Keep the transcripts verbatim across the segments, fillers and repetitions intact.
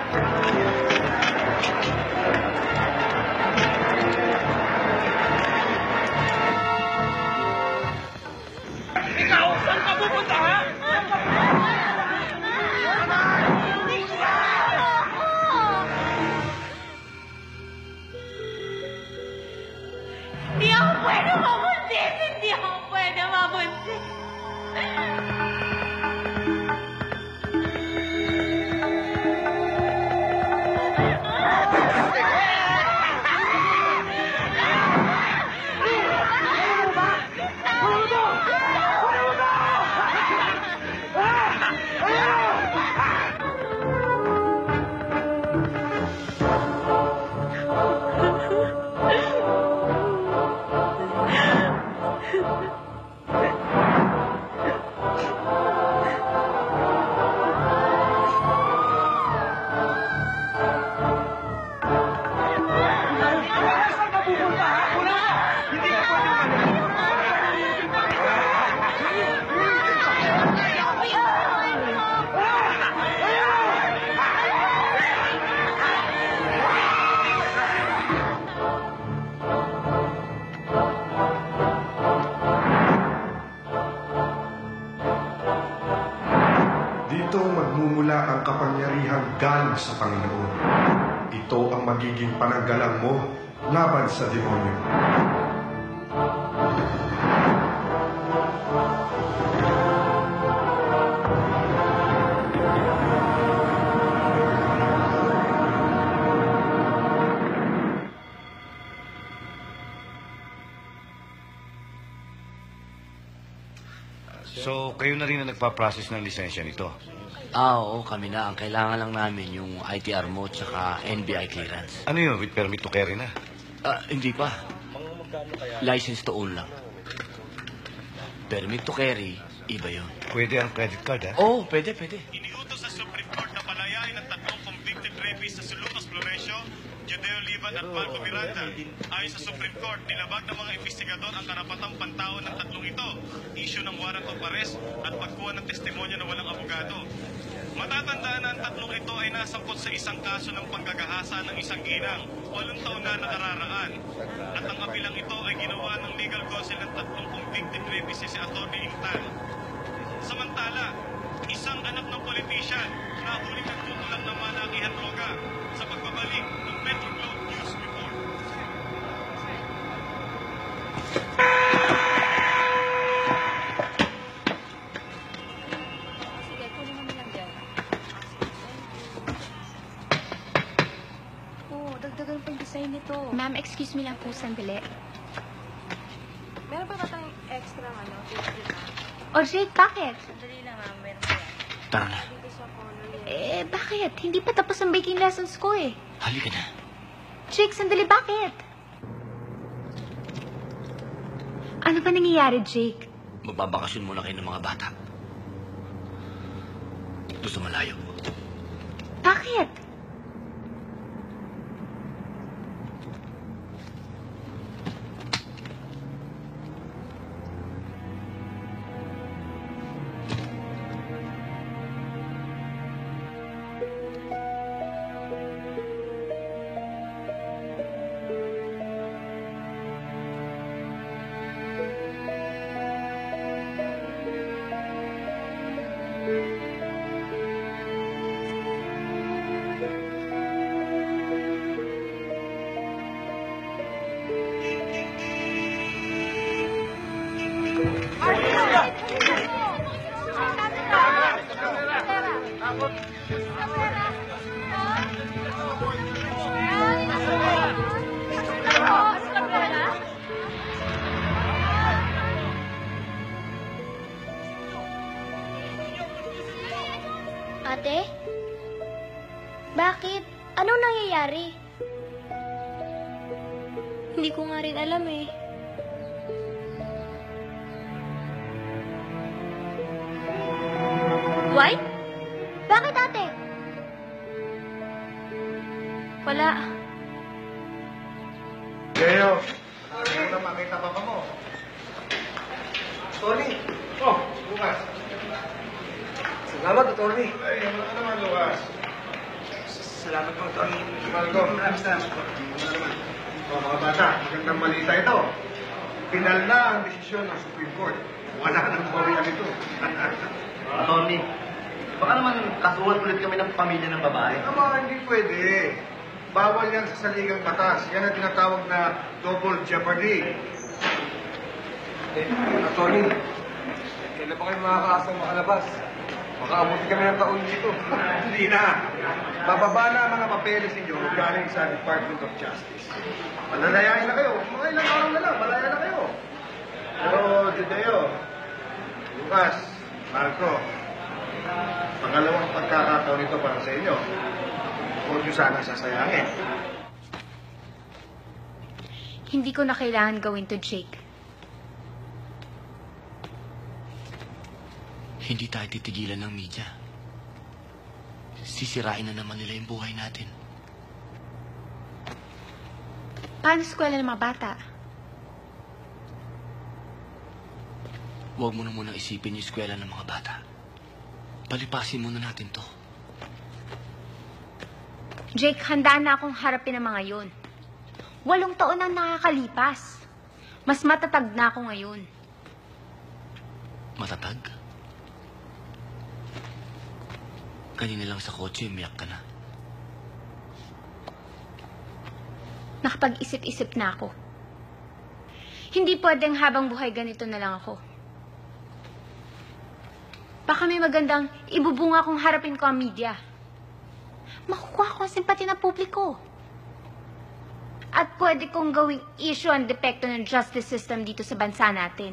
Ikaw, saan ka pupunta, ha? Hindi ako pwede mabuntis! Hindi ako pwede mabuntis! Dito magmumula ang kapangyarihang galing sa Panginoon. Ito ang magiging pananggalang mo laban sa demonyo. So, kayo na rin ang nagpa-process ng lisensya nito? Ah, oo, kami na. Ang kailangan lang namin yung I T R mo tsaka N B I clearance. Ano yun? With permit to carry na? Ah, hindi pa. License to own lang. Permit to carry, iba yun. Pwede ang credit card, ha? Oo, oh, pwede, pwede. Iniutos sa Supreme Court na palayain ang tatlong convicted rapists sa Sulutas, Florencio, Judeo Liban at Marco Miranda. Ayon sa Supreme Court, nilabag ng mga investigador ang karapatang pantao ng tatlong ito, issue ng warrant of arrest at pagkuha ng testimonya na walang abogado. Matatandaan na ang tatlong ito ay nasangkot sa isang kaso ng panggagahasa ng isang ginang, walong taon na nakararaan. At ang apilang ito ay ginawa ng legal counsel ng tatlong convicted rapists si Atty. Intan. Samantala, isang anak ng politician na huling nagtutulak ng malakihan droga sa pagbabalik ng Metro Globe News Report. Sige, kunin mo na lang dyan. Oo, dagdagan pa yung design nito. Ma'am, excuse me lang po sandali. Meron pa ba tayong extra, ano? fifty na? O, Jake, bakit? Sandali lang, ma'am. Meron pa yan. Tara na. Dito sa color yan. Eh, bakit? Hindi pa tapos ang baking lessons ko eh. Halika na. Jake, sandali, bakit? Ano ba nangyayari, Jake? Magbabakasyon muna kayo ng mga bata. Doon sa malayo. Bakit? Ate? Bakit? Anong nangyayari? Hindi ko nga rin alam eh. Why? Bakit, ate? Wala. Leo, ano na makita pa pa mo? Tony! Oh, bukas. Salamat, Atty. Ay, ano ka naman, Lucas? Sa Salamat po, Tony. Malcolm. Maraming salamat po. Ano naman? O, mga bata, magandang malita ito. Pinal na ang desisyon ng Supreme Court. Wala nang bawian ito. Tony, baka naman kasuhan ulit kami ng pamilya ng babae. Ama, hindi pwede. Bawal yan sa saligang batas. Yan ang tinatawag na double jeopardy. Eh, Atty. Kailan ba kayo makakaasang makalabas? Makaabuti kami ng taon dito. Hindi na. Bababa na ang mga papeles ninyo galing sa Department of Justice. Malalayain na kayo. Mga ilang araw na lang, malaya na kayo. Pero, Judeo, Lucas, Marco, pangalawang pagkakataon ito para sa inyo. Huwag nyo sana sasayangin. Hindi ko na kailangan gawin to, Jake. Hindi tayo titigilan ng media. Sisirain na naman nila yung buhay natin. Paano eskwela ng mga bata? Huwag mo na munang isipin yung eskwela ng mga bata. Palipasin muna natin to. Jake, handa na akong harapin ang mga yun. Walong taon ang nakakalipas. Mas matatag na ako ngayon. Matatag? Kanina lang sa kotse, umiyak ka na. Nakapag-isip-isip na ako. Hindi pwedeng habang buhay ganito na lang ako. Baka may magandang ibubunga kung harapin ko ang media. Makukuha ko ang simpati ng publiko. At pwede kong gawing issue ang depekto ng justice system dito sa bansa natin.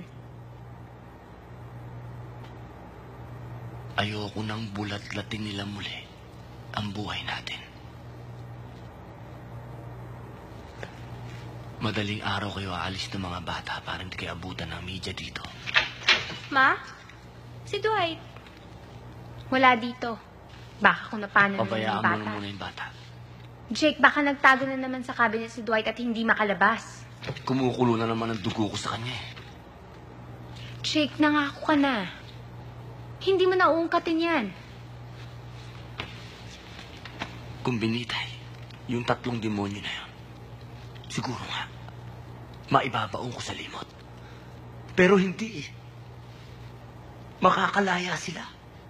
Ayoko nang bulat-latin nila muli ang buhay natin. Madaling araw kayo aalis ng mga bata para hindi kayo abutan ng media dito. Ma? Si Dwight. Wala dito. Baka kung napano na Pabayaan ng mo bata. na muna yung bata. Jake, baka nagtago na naman sa cabinet si Dwight at hindi makalabas. Kumukulo na naman ang dugo ko sa kanya eh. Jake, nangako ka na. Hindi mo nauungkatin yan. Kung binitay, yung tatlong demonyo na yun, siguro nga, maibabaong ko sa limot. Pero hindi eh. Makakalaya sila.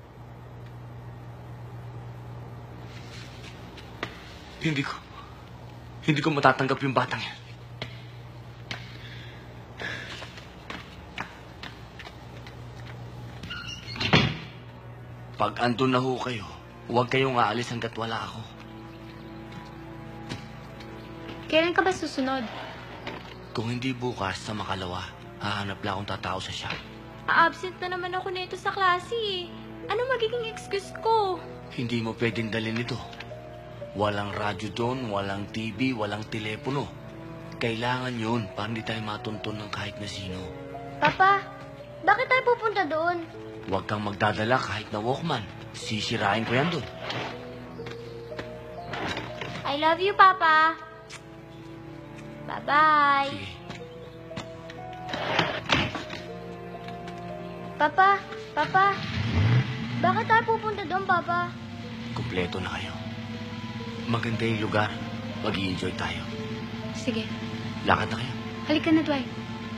Hindi ko, hindi ko matatanggap yung batang yan. Pag andun na ho kayo, huwag kayong aalis hanggat wala ako. Kailan ka ba susunod? Kung hindi bukas sa makalawa, hahanap lang akong tatao sa shop. A-absent na naman ako nito sa klase eh. Ano magiging excuse ko? Hindi mo pwedeng dalhin ito. Walang radyo doon, walang T V, walang telepono. Kailangan yun para hindi tayo matuntun ng kahit na sino. Papa, bakit tayo pupunta doon? Huwag kang magdadala kahit na Walkman. Sisirain ko yan doon. I love you, Papa. Bye-bye. Sige. Papa, Papa, bakit tayo pupunta doon, Papa? Kumpleto na kayo. Maganda yung lugar. Mag-i-enjoy tayo. Sige, Lakad na kayo. halika na, Dwight.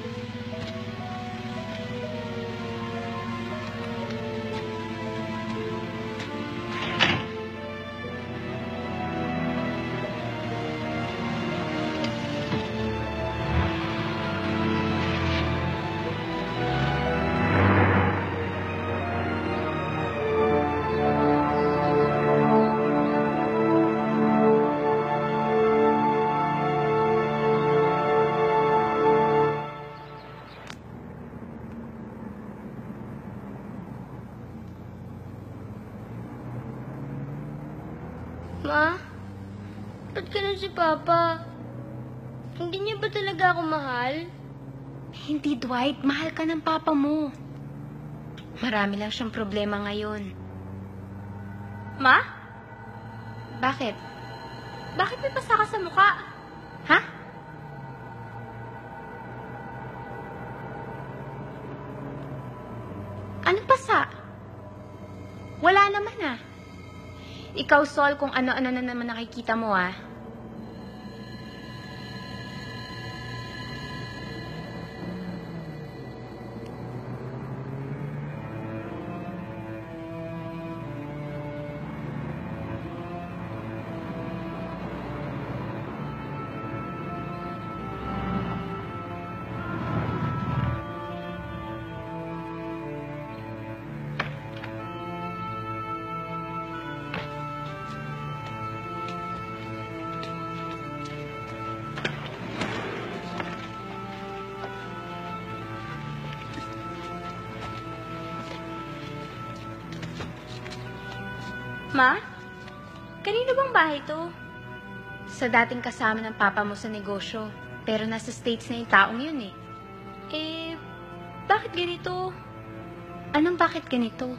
Ma, ba't ganun si Papa? Hindi niya ba talaga ako mahal? Hindi, Dwight. Mahal ka ng papa mo. Marami lang siyang problema ngayon. Ma? Bakit? Bakit may pasa ka sa mukha? Ha? Anong pasa? Wala naman ah. Ikaw, Sol, kung ano-ano na naman nakikita mo, ah. Ma? Kanino bang bahay to? Sa dating kasama ng papa mo sa negosyo. Pero nasa States na yung taong yun, eh. Eh, bakit ganito? Anong bakit ganito?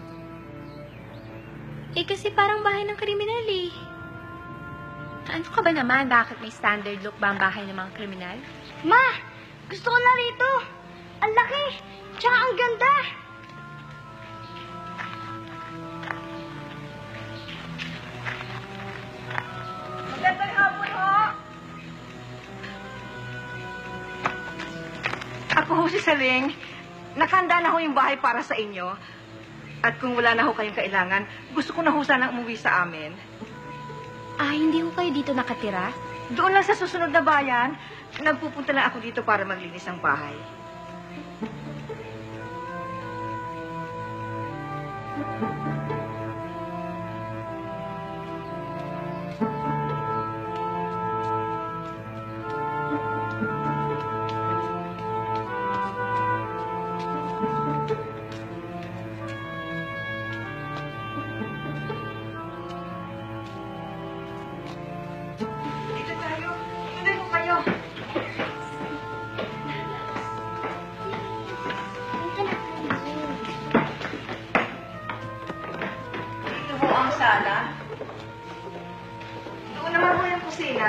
Eh, kasi parang bahay ng kriminal eh. Ano ka ba naman? Bakit may standard look ba ang bahay ng mga kriminal? Ma! Gusto ko na rito! Ang laki! Tsaka ang ganda! Magandang hapon ho. Ako ho si Saling. Nakahanda na ho yung bahay para sa inyo. At kung wala na ho kayong kailangan, gusto ko na ho sanang umuwi sa amin. Ah, hindi ko kayo dito nakatira? Doon lang sa susunod na bayan, nagpupunta lang ako dito para maglinis ng bahay. Dito tayo. Hindi ko kayo. Dito ho ang sala. Doon naman ho yung kusina.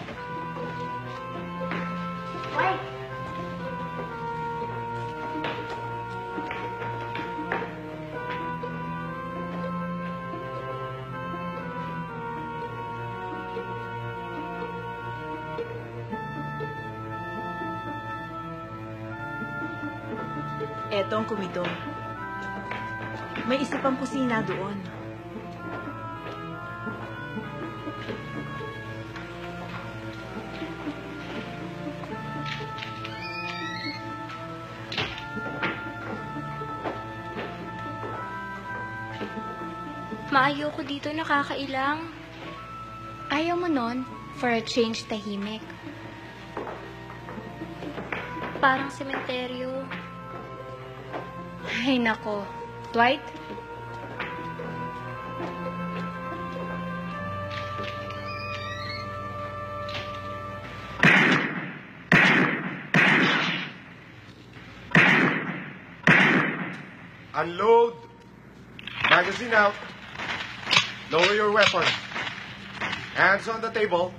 Wait! Eto ang kumidor. May isa pang kusina doon. Maayo ko dito, nakakailang. Ayaw mo nun? For a change, tahimik. Parang sementeryo. Ay, nako. Dwight? Unload. Magazine out. Lower your weapon. Hands on the table.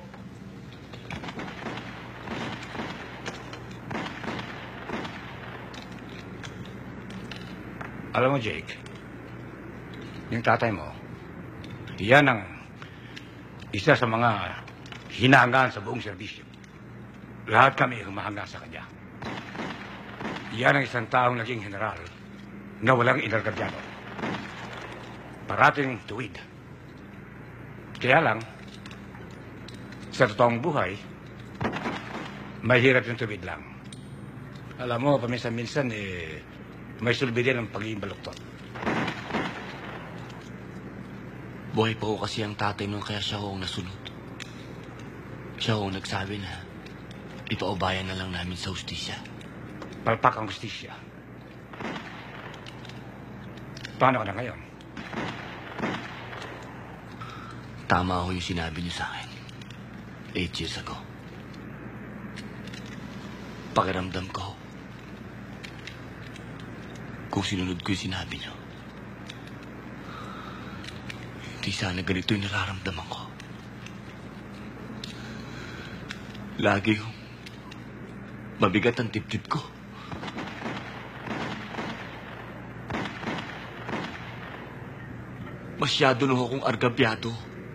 Alam mo, Jake, yung tatay mo, yan ang isa sa mga hinangaan sa buong serbisyo. Lahat kami humahanga sa kanya. Yan ang isang taong naging general na walang inargadyano. Parating tuwid. Kaya lang, sa totoong buhay, mahirap yung tuwid lang. Alam mo, paminsan-minsan, eh, may sulbi din ang pagiging baluktot. Buhay pa ko kasi ang tatay nung kaya siya ho ang nasunod. Siya ho ang nagsabi na ipaubayan na lang namin sa hustisya. Palpak ang hustisya. Paano ka na ngayon? Tama ho yung sinabi niyo sa akin. Eight years ago. Pakiramdam ko, kung sinunod ko yung sinabi niyo, hindi sana ganito yung nararamdaman ko. Lagi yung mabigat ang tip-tip ko. Masyado na akong argabyado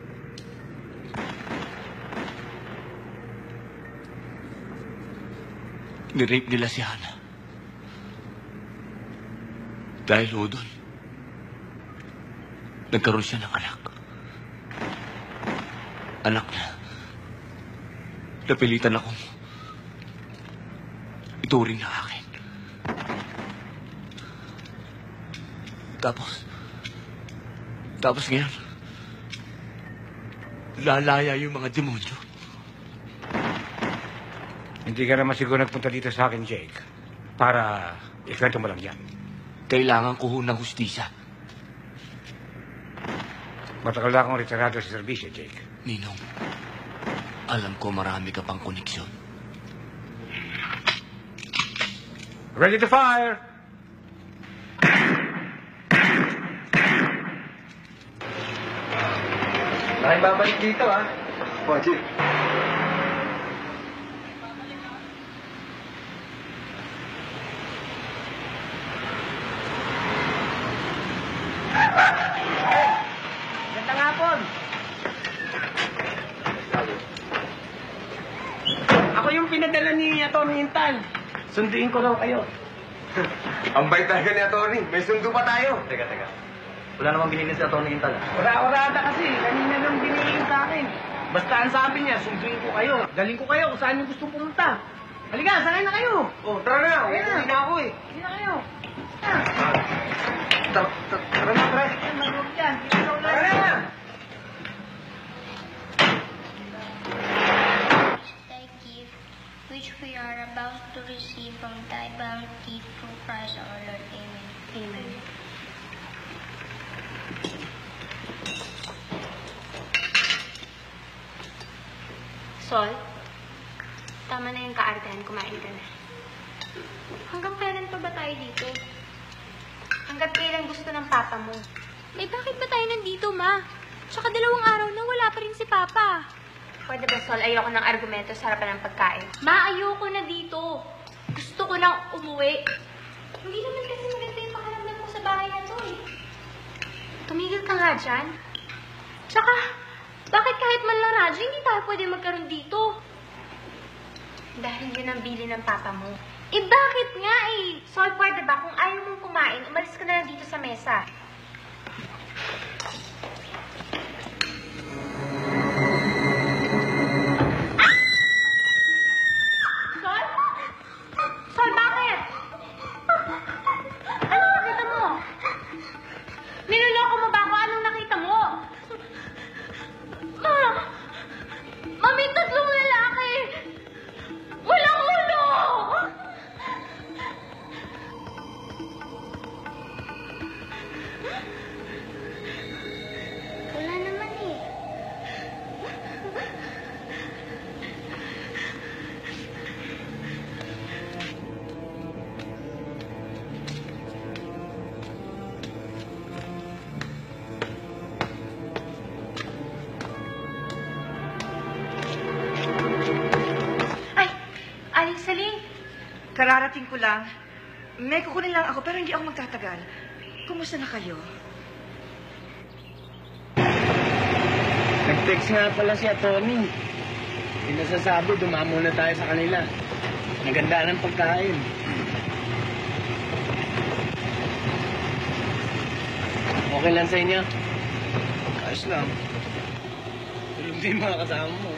Nirape nila si Hana. Dahil ho doon, nagkaroon siya ng anak. Anak na napilitan akong ituring na akin. Tapos, tapos ngayon, lalaya yung mga demonyo. Hindi ka naman siguro nagpunta dito sa akin, Jake, para ikwento mo lang yan. Kailangan ko ho ng hustisya. Matagal na akong retirado sa serbisyo, Jake. Ninong, alam ko marami ka pang koneksyon. Ready to fire! Tayo babalik dito, ha? O, Chief. Gandang hapon. Ako yung pinadala ni Atty. Intal. Sunduin ko daw kayo. Ang bait talaga ni Atty. May sundo pa tayo. Teka, teka. Wala namang binili si Atty. Intal. Ura-urada kasi. Kanina nang binigay sa akin. Basta ang sabi niya, sunduin ko kayo. Daling ko kayo kung saan yung gusto pumunta. Halika, sakay na kayo. Oh, tara na. Ayun na. Uwi na ako eh. Hindi na kayo. Tara, tara, tara na, pre. Mag-room dyan. Ikaw na. Tara na. Thy gift, which we are about to receive from thy bounty through Christ our Lord. Amen. Amen. Sol, tama na yung kaartehan. Kumain ka na. Hanggang kailan pa ba tayo dito? Hanggat kailan gusto ng papa mo? Eh, bakit ba tayo nandito, ma? Tsaka dalawang araw na wala pa rin si papa. Pwede ba, Sol? Ayoko ng argumento sa harapan ng pagkain. Ma, ayoko na dito. Gusto ko lang umuwi. Hindi naman kasi maganda yung pakiramdam ko sa bahay na to, eh. Tumigil ka nga dyan. Tsaka, bakit kahit man lang radyo, hindi tayo pwede magkaroon dito? Dahil yun ang bili ng papa mo. Eh, bakit nga, eh? Sol, pwede ba? Kung ayaw mong kumain, umalis ka na lang dito sa mesa. Sol? Sol, bakit? Ano nakita mo? Niloloko mo ba ako? Anong nakita mo? Ma! Ma, may tatlong lalaki! Walang ulo! Wala naman eh. Ay! Aling Saling! Kararating ko lang. May kukunin lang ako, pero hindi ako magtatagal. Kumusta na kayo? Nag-text nga pala si Atty. Pinasasabi, dumamo na tayo sa kanila. Naganda ng pagkain. Okay lang sa inyo? Ayos lang. Pero hindi yung mga kasama mo.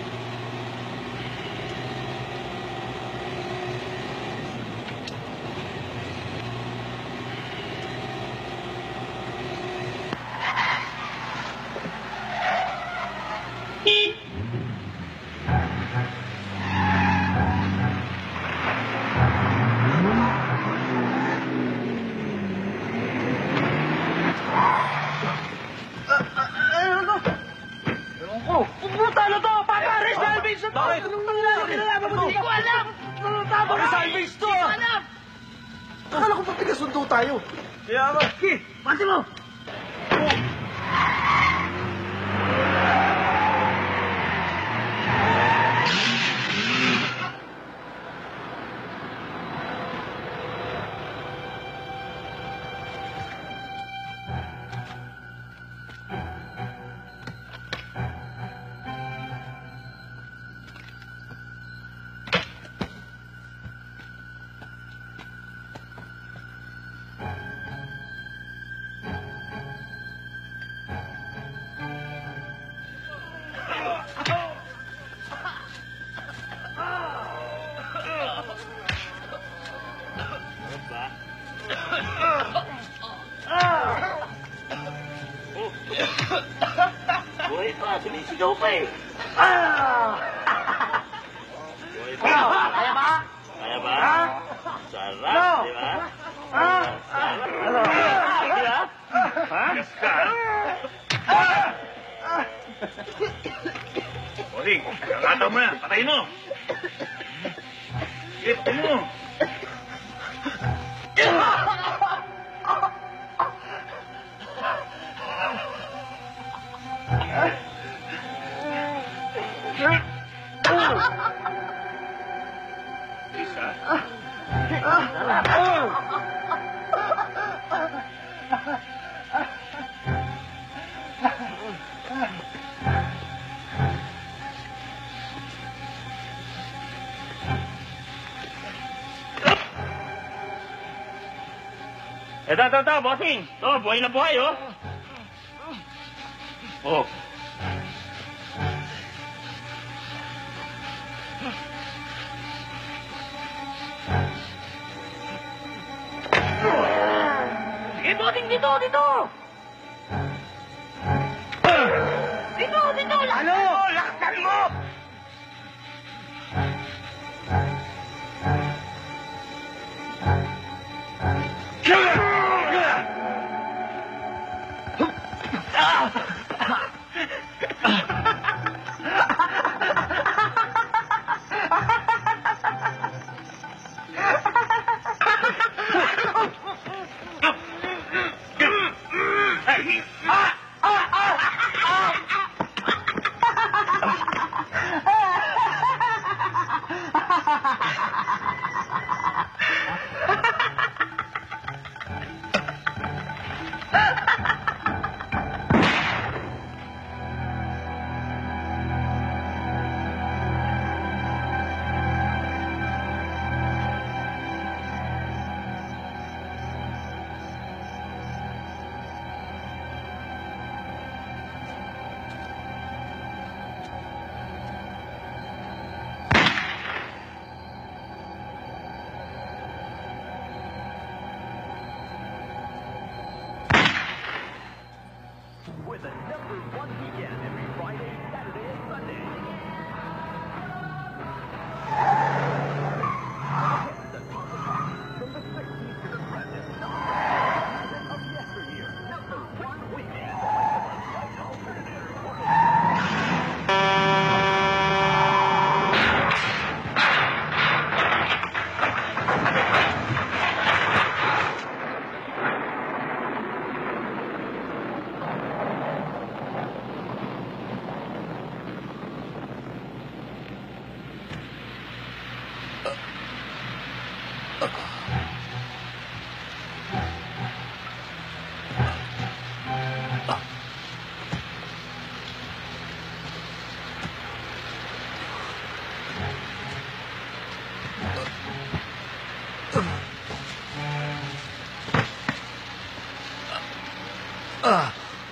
Pupunta na to! Papa, arrest salvage na to! Bakit? Anong nangyari? Kinalaman mo? Hindi ko alam! Tama Bakit ka! salvage to, Hindi ko ah? alam! Akala ko pati kasundo tayo. Kaya nga. Sige, pati mo! pa eh. Ah! Ikaw, kaya ba? Kaya ba? Sarap, di ba? Ah! Ano? Di ba? Ha? Bossing, kakataw mo na. Patayin mo. Hit mo. Isa. Ito, ito, ito, bossing. Ito, buhay na buhay, oh. Oh. Sige, bossing, dito, dito. Dito, dito, laksan Ano? mo, laksan mo. Ah!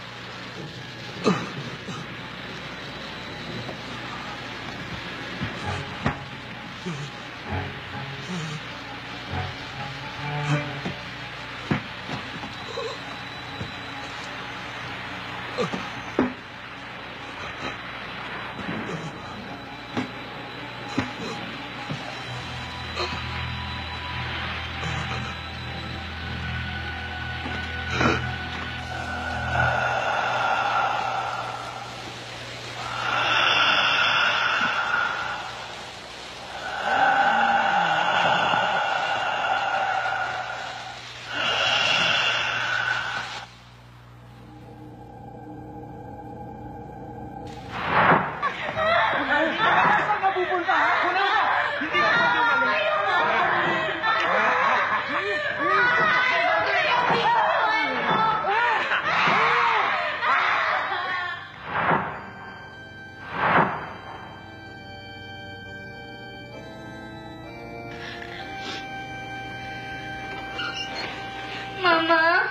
Mama?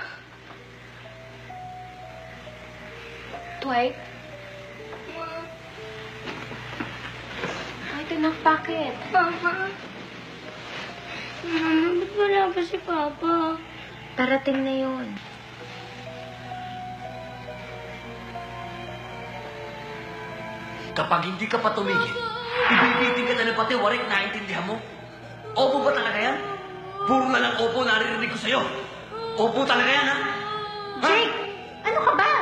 Dwight? Ay, anak, bakit? Mama? Mama, ba't wala pa si Papa? Darating na yun. Kapag hindi ka pa tumigil, ibibitin kita ng pati warik, naintindihan mo? Opo ba talaga yan? Puro na lang opo naririnig ko sa'yo. Opo talaga yan, ha? Jake! Ano ka ba?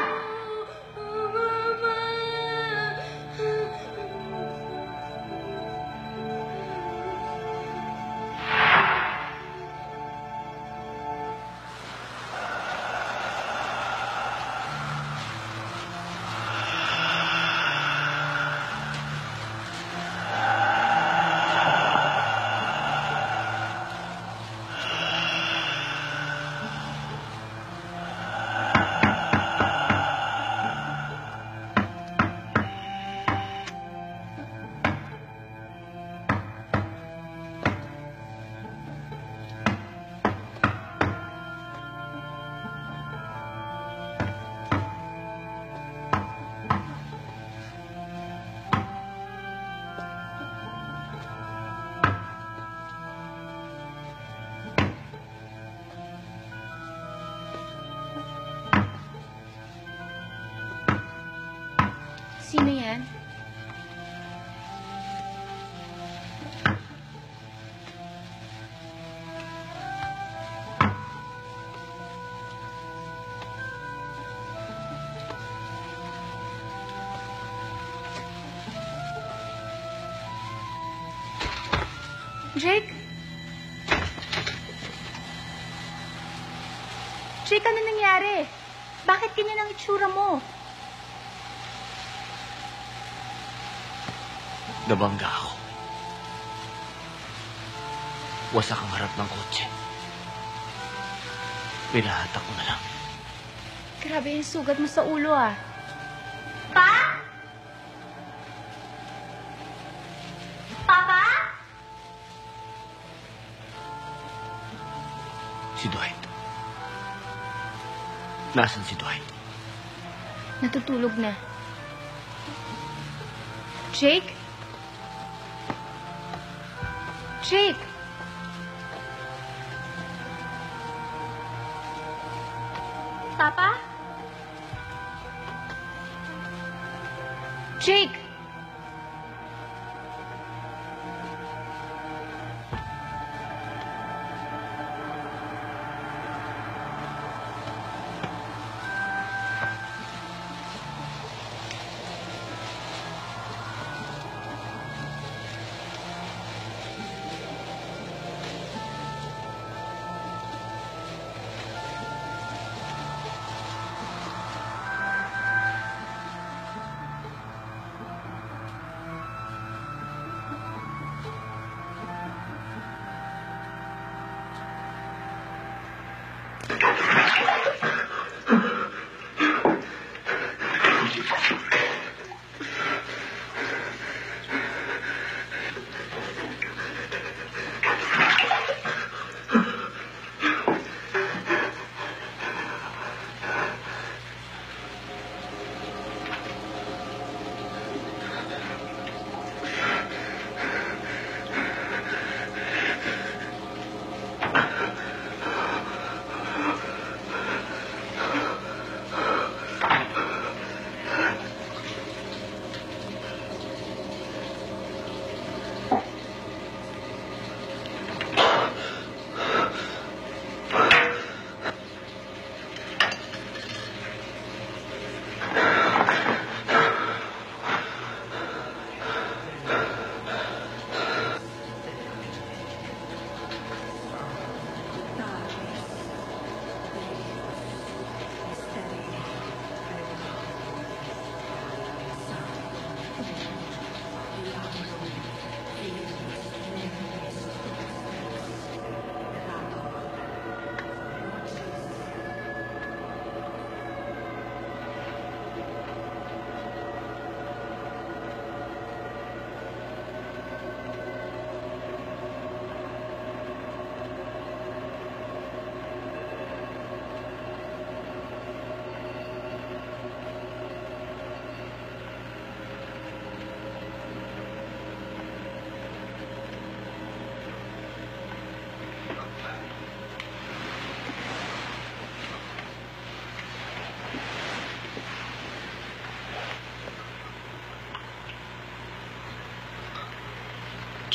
Sino yan? Jake? Jake, ano nangyari? Bakit ganyan ang itsura mo? Nabangga ako. Wasak ang harap ng kotse. Pinahatak ko na lang. Grabe yung sugat mo sa ulo, ah. Pa? Papa? Si Dwight. Nasaan si Dwight? Natutulog na. Jake? Jake! Papa? Jake!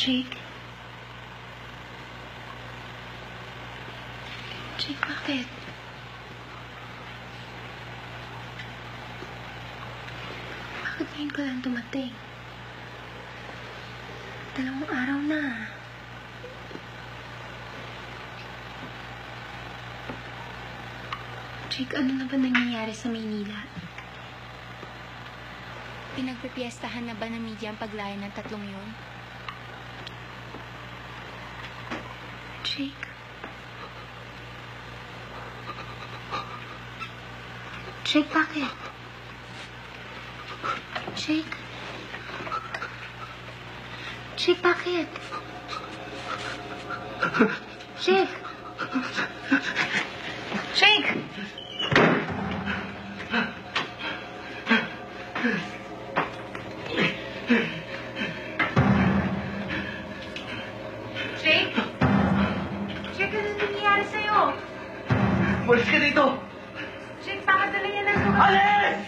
Jake? Jake, bakit? Bakit ngayon ka lang dumating? Dalawang araw na. Jake, ano na ba nangyayari sa Maynila? Pinagpipiestahan na ba ng media ang paglaya ng tatlong yun? Jake? Jake, bakit? Jake? Jake, bakit? Jake? Jake! Jake? Jake, ano nangyayari sa'yo? Malis ka dito! Jake, bakit dala yan ang lugar? Alis!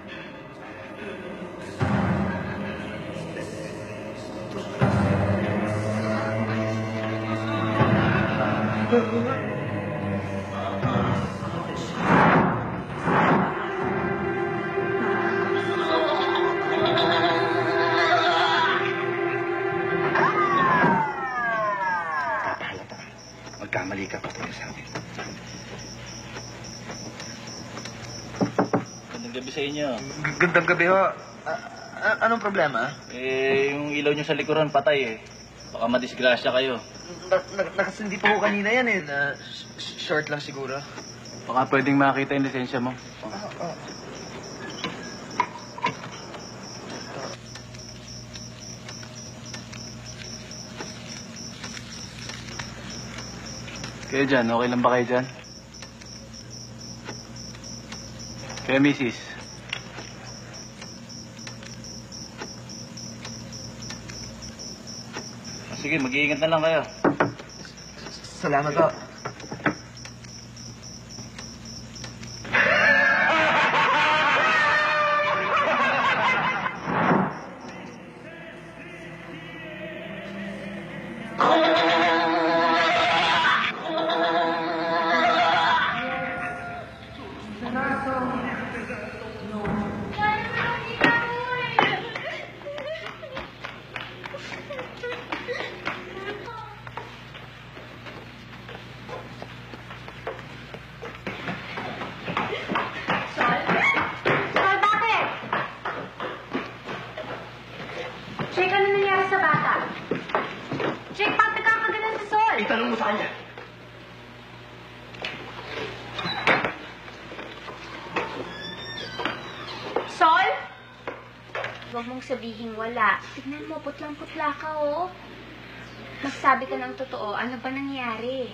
Magkamali ka pa sa akin. Gandang gabi sa inyo. Gandang gabi ho. A- a- anong problema? Eh, yung ilaw nyo sa likuran, patay eh. Baka madisgrasya kayo. Na- na- nakasindi pa ho kanina yan eh. Na- sh- short lang siguro. Baka pwedeng makita yung lisensya mo. Ah, ah. Kayo dyan, okay lang ba kayo dyan? Kaya, misis. Sige, mag-iingat na lang kayo. Salamat ho. Sol, bakit? Jake, ano nangyari sa bata? Jake, bakit nagkakagalan si Sol? Itanong mo sa kanya. Sol? Huwag mong sabihin wala. Tignan mo, putlang-putla ka, oh. Magsabi ka ng totoo. Ano ba nangyari?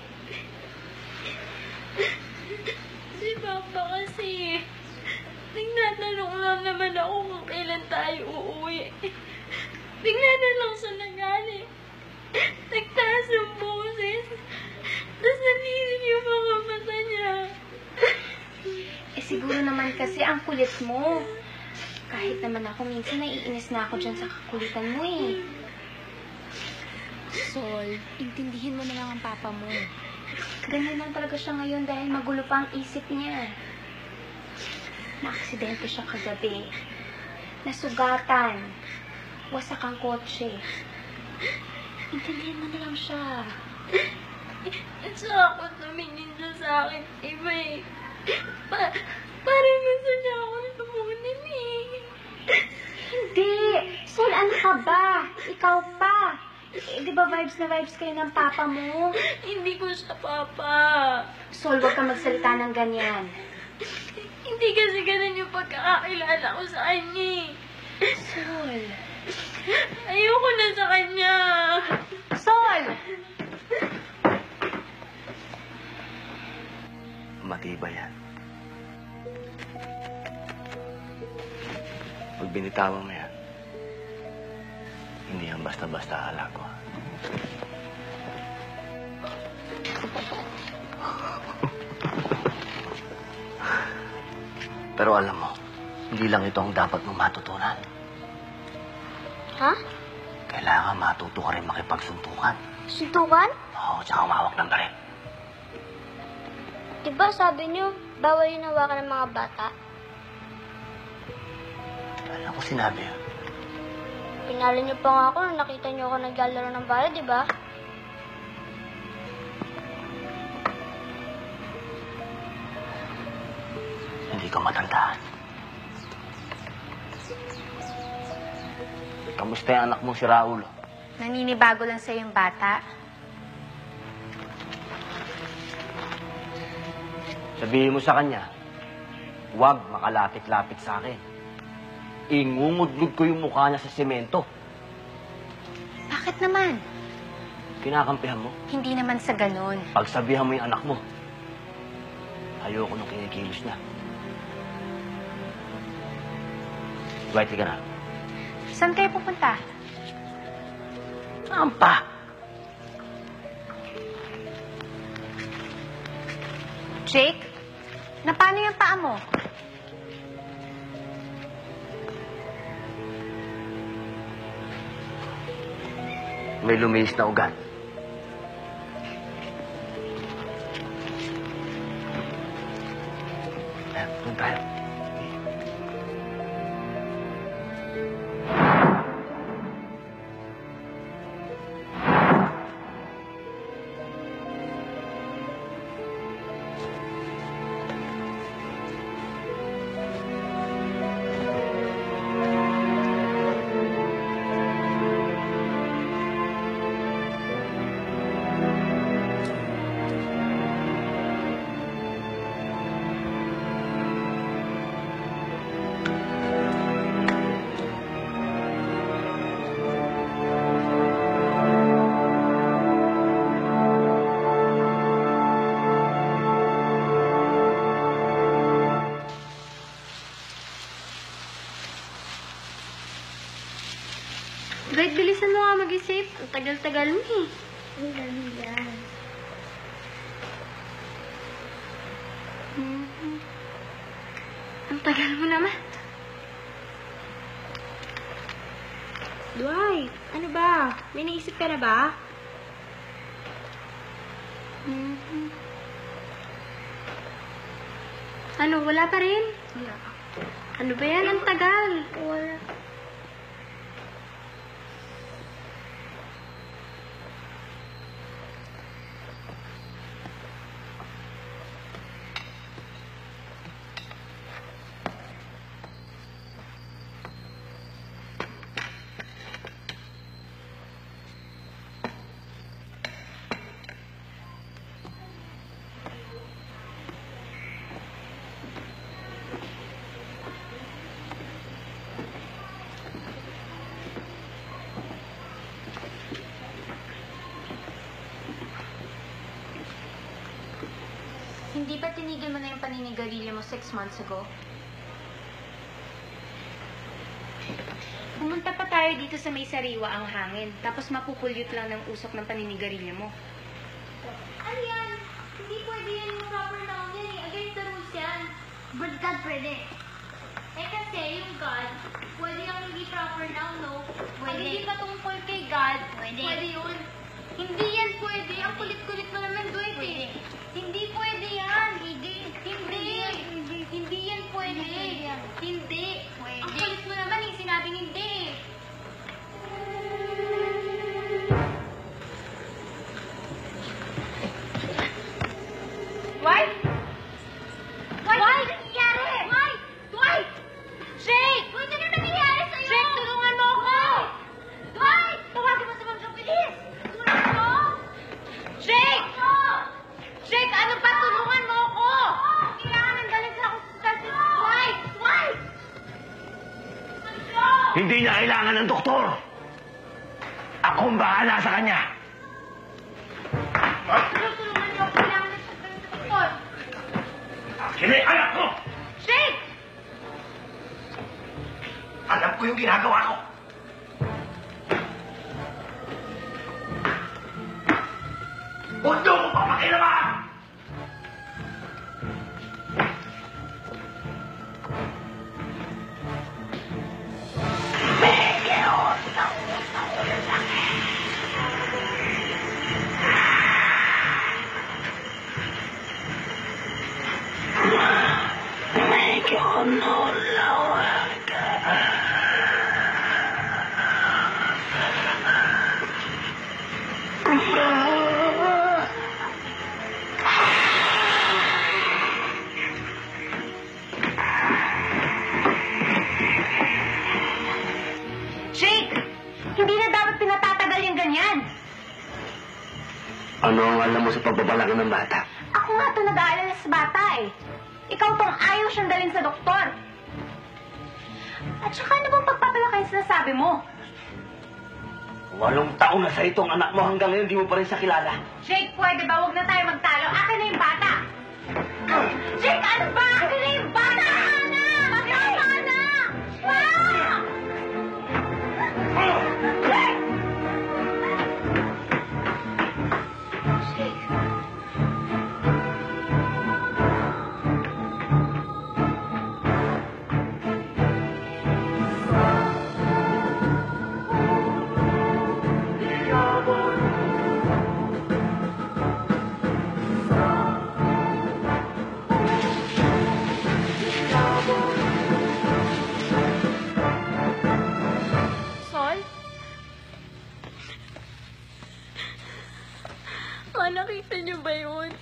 Si Papa kasi, nagtatanong lang naman ako kung kailan tayo uuwi. Bigla na lang siya nagalit. Nagtaas ang boses. Tapos nanisip yung mga mata niya. Eh, siguro naman kasi ang kulit mo. Kahit naman ako, minsan naiinis na ako dyan sa kakulitan mo, eh. Sol, intindihin mo na lang ang papa mo. Ganyan lang talaga siya ngayon dahil magulo pa ang isip niya. Naaksidente siya kagabi. Nasugatan. Wasak ang kotse. Intindihin mo na lang siya. At saka ako tumingin siya sa akin, iba eh. Pa parang gusto niya ako tumunin eh. Hindi! Sol, ano ka ba? Ikaw pa. Eh, di ba vibes na vibes kayo ng papa mo? Hindi ko siya papa. Sol, huwag ka magsalita ng ganyan. Hindi kasi ganun yung pagkakakilala ko sa kanya eh. Sol. Ayoko na sa kanya. Sol! Matibay yan. Pag binitawan mo yan, hindi yan basta-basta halago. Pero alam mo, hindi lang ito ang dapat mong matutunan. Ha? Kailangan matuto ka rin makipagsuntukan. Suntukan? Oo, tsaka umawak ng galit. Diba sabi niyo, bawal yung hawakan ng mga bata? Ano ko sinabi yun? Pinalo niyo pa nga ako nung nakita niyo ako naglalaro ng bala, diba? Hindi ko matandaan. Kamusta yung anak mo si Raul? Naninibago lang sa yung bata. Sabihin mo sa kanya, huwag makalapit-lapit sa akin. Ingungudlod ko yung mukha niya sa semento. Bakit naman? Kinakampihan mo? Hindi naman sa ganun. Pagsabihan mo yung anak mo, ayoko nung kinikilos niya. Dwight, ka na. Saan kayo pupunta? Saan pa? Jake, na paano yung paa mo? May luminis na ugat. Eh, doon tayo. Dwight, bilisan mo nga mag-isip. Ang tagal-tagal mo eh. Ang dami yan. Mhm. Ang tagal mo naman. Dwight, ano ba? May naisip ka na ba? Mhm. Ano, wala pa rin? Wala. Ano ba yan? Ang tagal. Wala. Hindi ba tinigil mo na yung paninigarilyo mo six months ago? Pumunta pa tayo dito sa may sariwa ang hangin, tapos mapupulyot lang ng usok ng paninigarilyo mo. Ano yan? Hindi pwede yan yung proper noun yan eh. Against the rules yan. But God pwede. Eh kasi yung God, pwede lang hindi proper noun, no? Pwede. Pag hindi patungkol kay God, pwede. Pwede yun. Hindi yan pwede. Ang kulit-kulit mo naman, Dwight eh. Hindi pwede yan. Hindi. Hindi. Hindi. Hindi yan pwede. Hindi. Pwede. Ang kulit mo naman yung sinabing hindi. Dwight! Dwight! Ano nangyayari? Dwight! Dwight! Jake! Dwight, ano nangyayari sa'yo? Jake, tulungan mo ako! Dwight! Tawagin mo si Ma'am Jo, bilis! Tulungan mo! Jake! Jake, ano ba? Tulungan mo ako! Kailangan ng galing sa hospital si Dwight! Dwight! Hindi niya kailangan ng doktor. Ako ang bahala sa kanya. Tulungan niyo ako. Kailangan ng doktor. Hindi, anak ko! Jake! Alam ko yung ginagawa ko. Huwag niyo ko papakilaman! Miguel, no, no. Hindi na dapat pinatatagal yung ganyan. Ano ang alam mo sa pagbabalaki ng bata? Ako nga ito nag-aalala sa bata eh. Ikaw tong ayaw siyang dalhin sa doktor. At saka ano bang pagpapalaki ang sinasabi mo? Walong taon na sa itong anak mo hanggang ngayon di mo pa rin siya kilala. Jake, pwede ba? Huwag na tayo magtalo. Akin na yung bata. Jake, ano ba? Akin na yung bata! Ana! Magkama na! Ah! Jake! Jake. Sol? Ah, nakita niyo ba yun?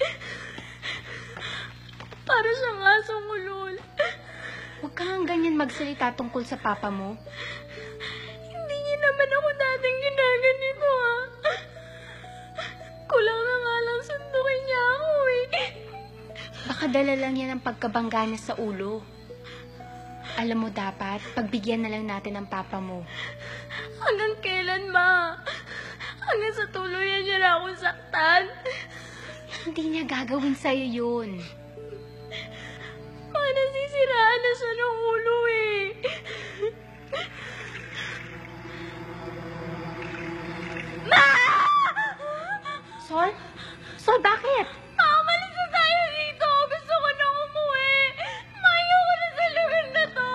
Para siyang asong ulol. Huwag kang ganyan magsalita tungkol sa papa mo. Hindi niya naman ako dating ginaganito, ah. Kulang na nga lang sundukin niya ako, eh. Baka dala lang yan ang pagkabangga niya sa ulo. Alam mo dapat, pagbigyan na lang natin ang papa mo. Hanggang kailan, ma? Hanggang sa tuluyan niya na akong saktan? Hindi niya gagawin sa'yo yun. Ma, nasisiraan na siya ng ulo, eh. Ma! Sol? Sol, bakit? Ma, umalis na tayo dito. Gusto ko na umuwi. Ma, ayoko na sa lugar na to.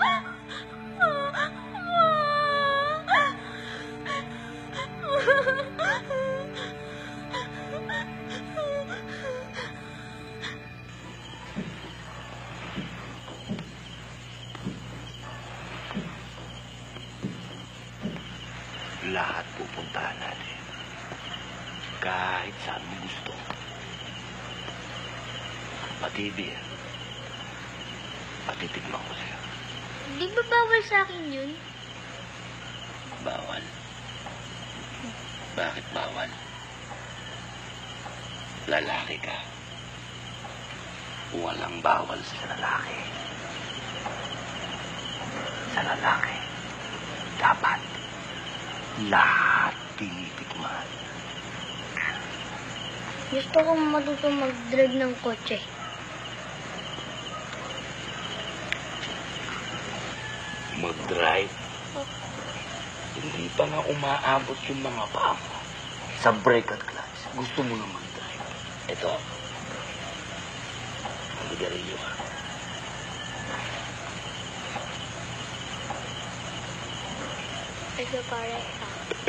Lahat pupuntahan natin. Kahit saan mo gusto. Pati beer. Pati tignan ko sa'yo. Di ba bawal sa akin yun? Bawal. Bakit bawal? Lalaki ka. Walang bawal sa lalaki. Sa lalaki, dapat lahat tinitikman. Gusto kong matutong mag-drive ng kotse. Mag-drive? Hindi pa nga umaabot yung mga paa mo. Sa brake at clutch, gusto mo na mag-drive. Ito, ang ligarilyo ha. Ito pare ka.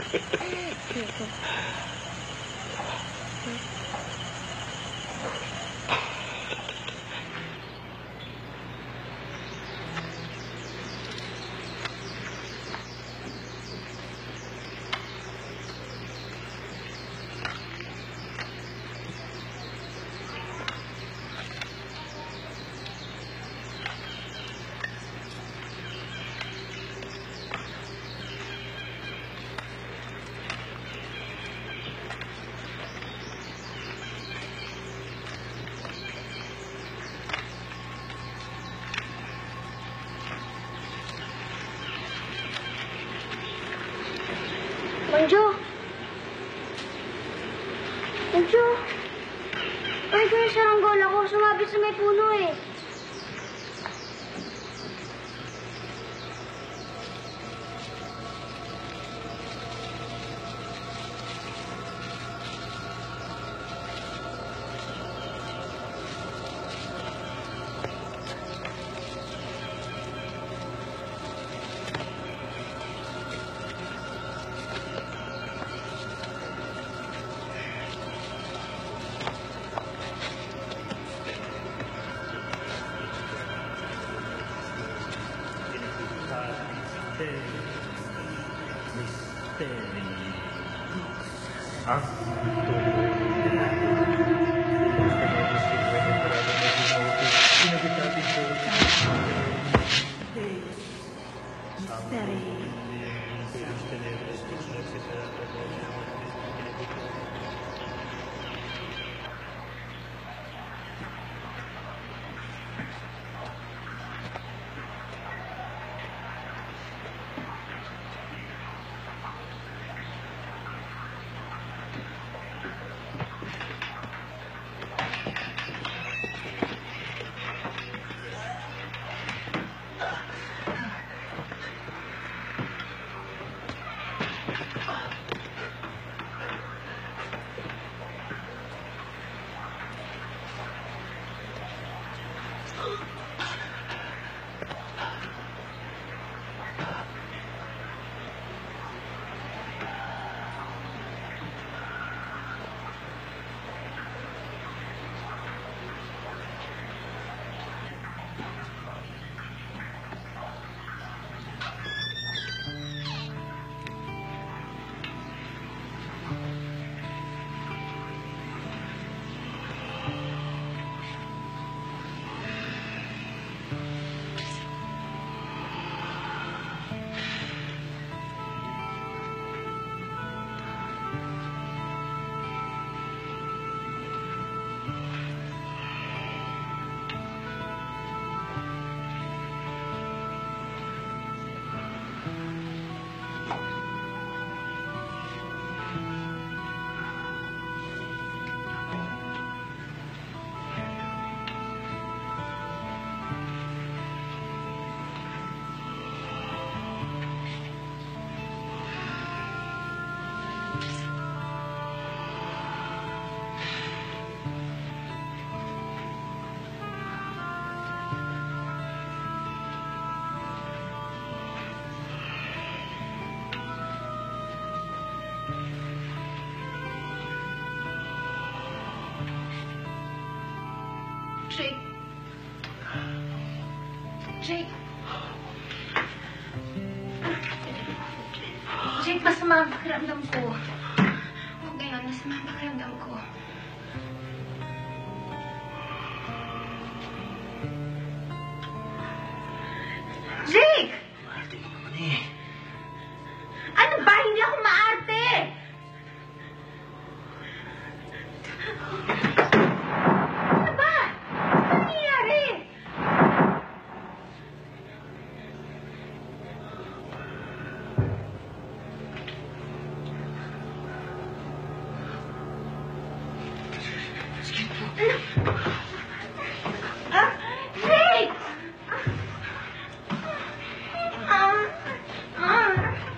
Manjo! Manjo! Ay, kaya saranggola ko. Sumabit sa may puno eh. Mystery. Jake. Jake, masama ang pakiramdam ko. Huwag ganyan, masama ang pakiramdam ko. Jake! Maarte mo naman eh. Ano ba? Hindi ako maarte! Ano ba? Ano nangyayari? Ah, Jake! Ah, ah,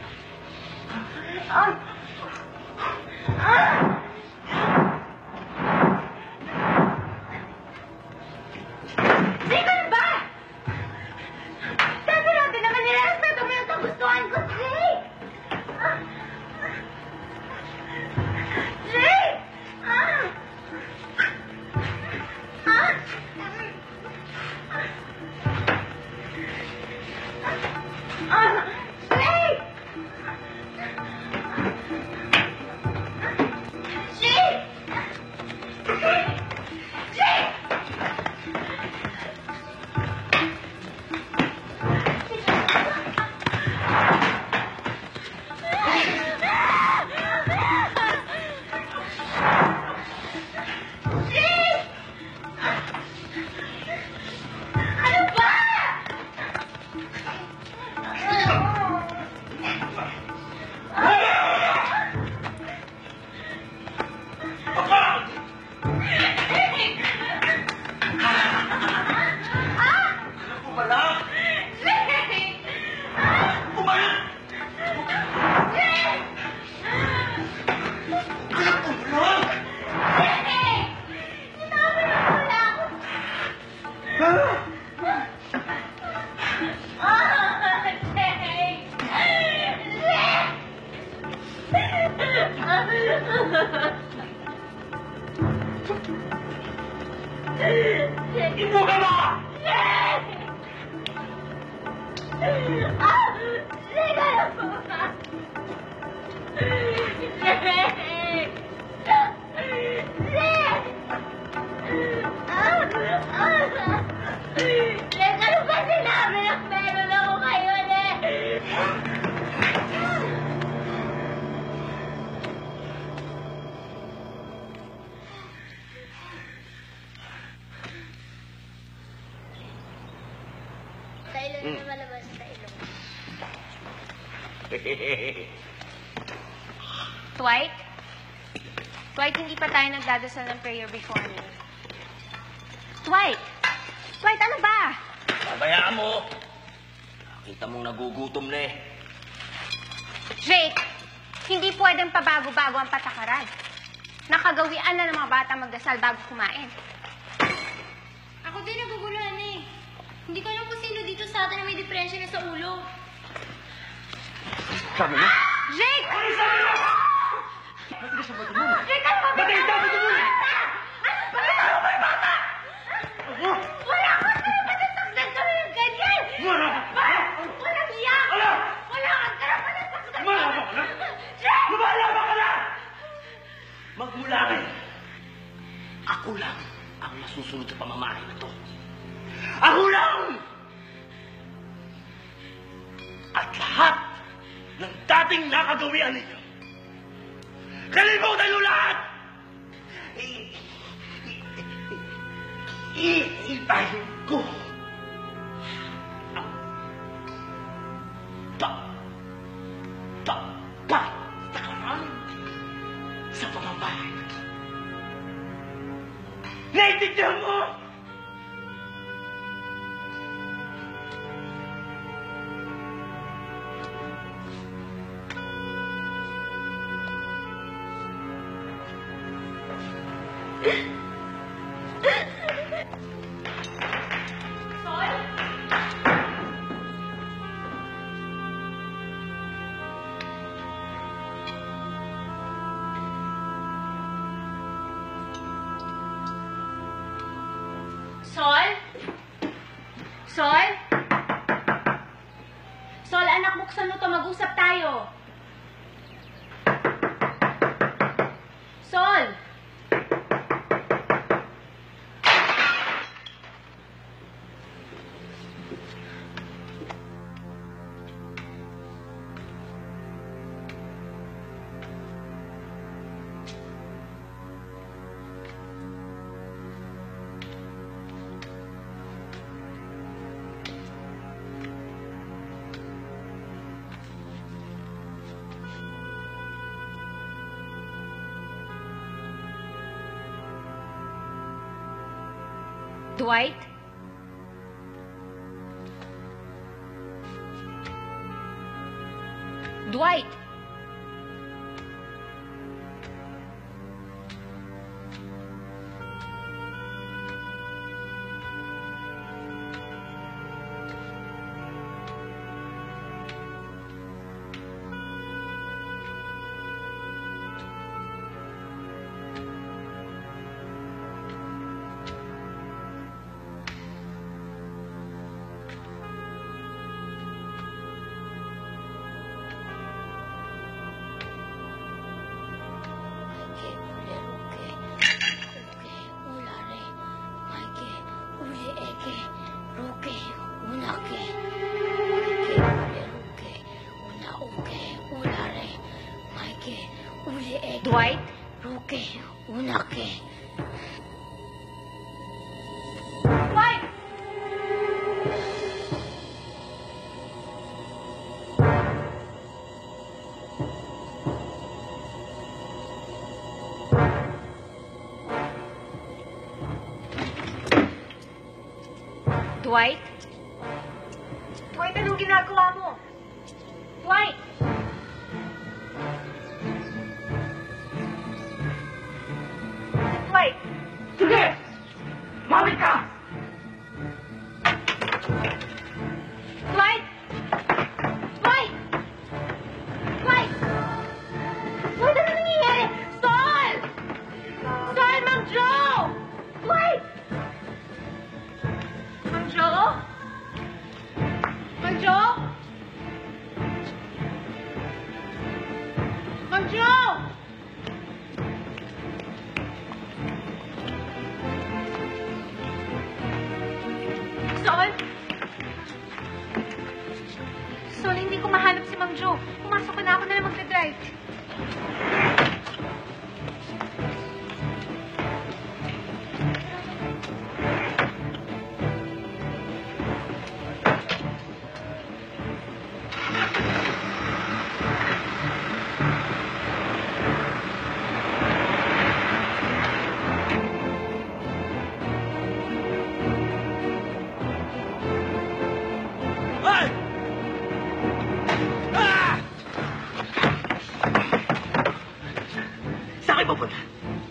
ah, ah. Jake, ano ba? Sabi natin naman nirespeto mo yung kagustuhan ko, Jake! Ah. Jake! Ah! Ah! Ah! Jake! Jake! Jake! Jake! Ano ba? Ibuka mo! Ah! Jake, ano ba? Jake! Jake! Ah! Ah! Jake, ano ba sinabi ng meron ako kayo, eh? Tayo na malabas sa ilong. Dwight? Dwight, hindi pa tayo nagdadasal ng prayer before me. Dwight! Dwight, ano ba? Pabayaan mo. Nakita mong nagugutom na eh. Jake, hindi pwedeng pabago-bago ang patakaran. Nakagawian na ng mga bata magdasal bago kumain. Ako din naguguluhan eh. Hindi ko alam kung sino dito sa atin na may depression na sa ulo. Sabi mo? Jake! Matigas ang bato mo. Jake, ano ba? Matigas ang bato mo! Bakit ako may bata? Wala akong karapan na sakdan kami ng ganyan! Wala! Walang iyak! Wala! Wala kang karapan na sakdan kami! Lumalaban ka na! Jake! Lumalaban ka na! Magmula ngayon, ako lang ang nasusunod sa pamamahay na to. Ako lang! At lahat ng dating nakagawian ninyo, kalimutan nyo lahat! I- i- i- Iibahin ko ang ta ta patakaran sa pamamahay na to. Naiintindihan mo? Sol? Sol? mag-usap tayo. Sol! Dwight? Dwight! Dwight? Roque, una que. Dwight! Dwight? Dwight, anong ginagawa mo? Dwight! Dwight! Sige! Mami ka! Dwight! Dwight! Dwight! Dwight, ano nangyayari? Sol! Sol, Mang Joe! Dwight! Mang Joe? Mang Joe? Mang Joe! Sol? Sol, hindi ko mahanap si Mang Joe. Pumasok ko na, ako na lang magdadrive. Saan kayo pupunta?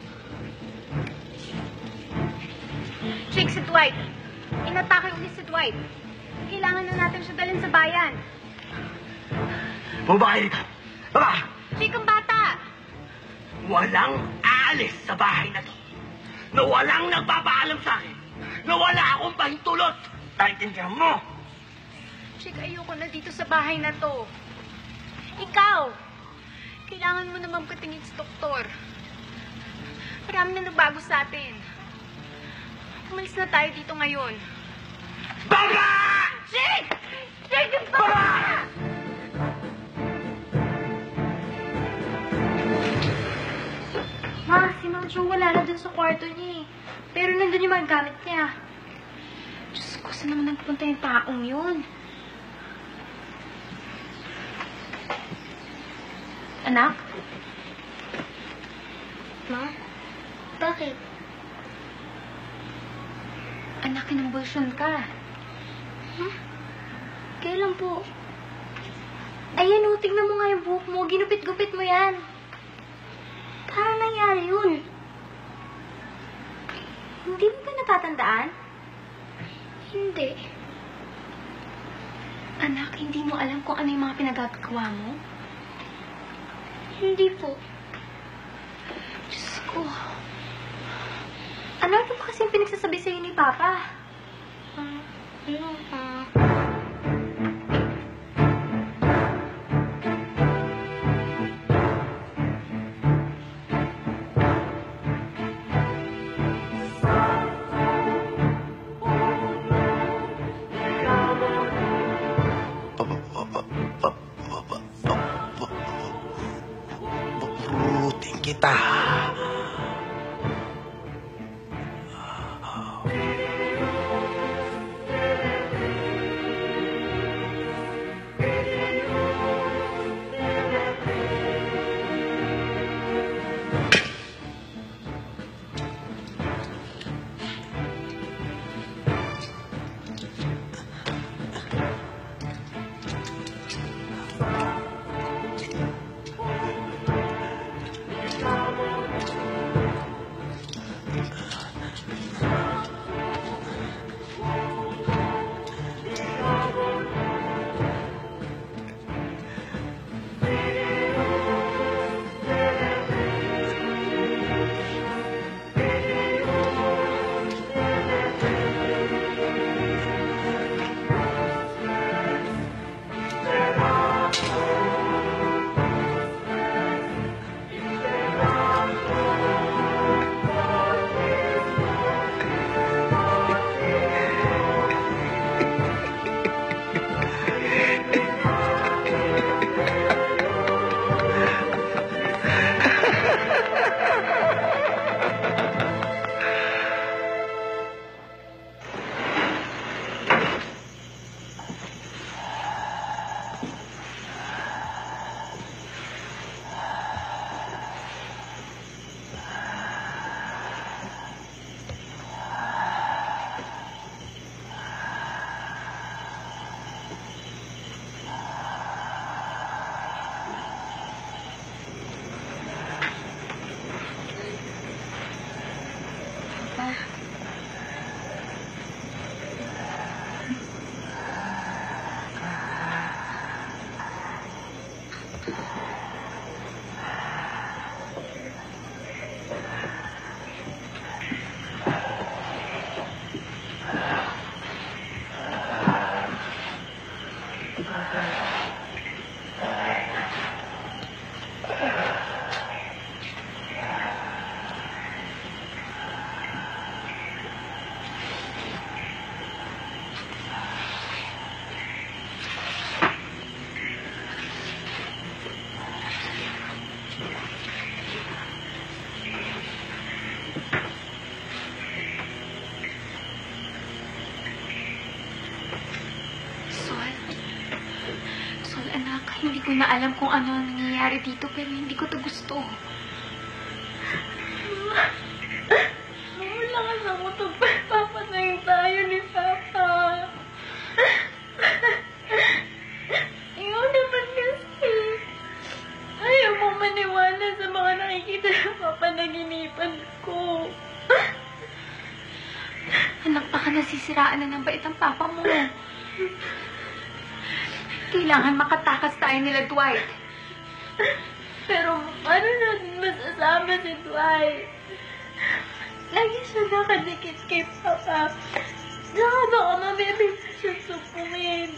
Jake, si Dwight. Inatake ulit si Dwight. Kailangan na natin siya dalhin sa bayan. Bumaba kayo dito. Baba! Jake, ang bata! Walang aalis sa bahay na to. Na walang nagpapaalam sa akin. Na wala akong pahintulot. Naintindihan mo? Jake, ayoko na dito sa bahay na to. Ikaw! Kailangan mo naman patingin sa doktor. Marami na nagbago sa atin. Umalis na tayo dito ngayon. Baba! Jake! Jake, yung baba! Ma, si Mang Joe wala na dun sa kwarto niya eh. Pero nandun yung mga gamit niya. Diyos ko, saan naman nagpunta yung taong yun? Anak? Ma? Bakit? Anak, kinambulsyon ka. Huh? Kailan po? Ayan o, tignan mo nga yung buhok mo. Ginupit-gupit mo yan. Paano nangyari yun? Hindi mo ba natatandaan? Hindi. Anak, hindi mo alam kung ano yung mga pinagagawa mo? Hindi po. Diyos ko. Ano ito pa kasi yung pinagsasabi sa'yo ni Papa? Ah, ano, ah... Pupulutin kita. Hindi ko na alam kung ano ang nangyayari dito, pero hindi ko to gusto. Malakas ako to. Papatayin tayo ni Papa. Ikaw naman kasi. Ayaw mo maniwala sa mga nakikita ng papanaginipan ko. Anak, baka nasisiraan na ng bait ang Papa mo. Kailangan makatakas tayo nila, Dwight. Pero paano natin masasama si Dwight? Lagi siya nakadikit kay Papa. Saka baka mabibigla siya supuin.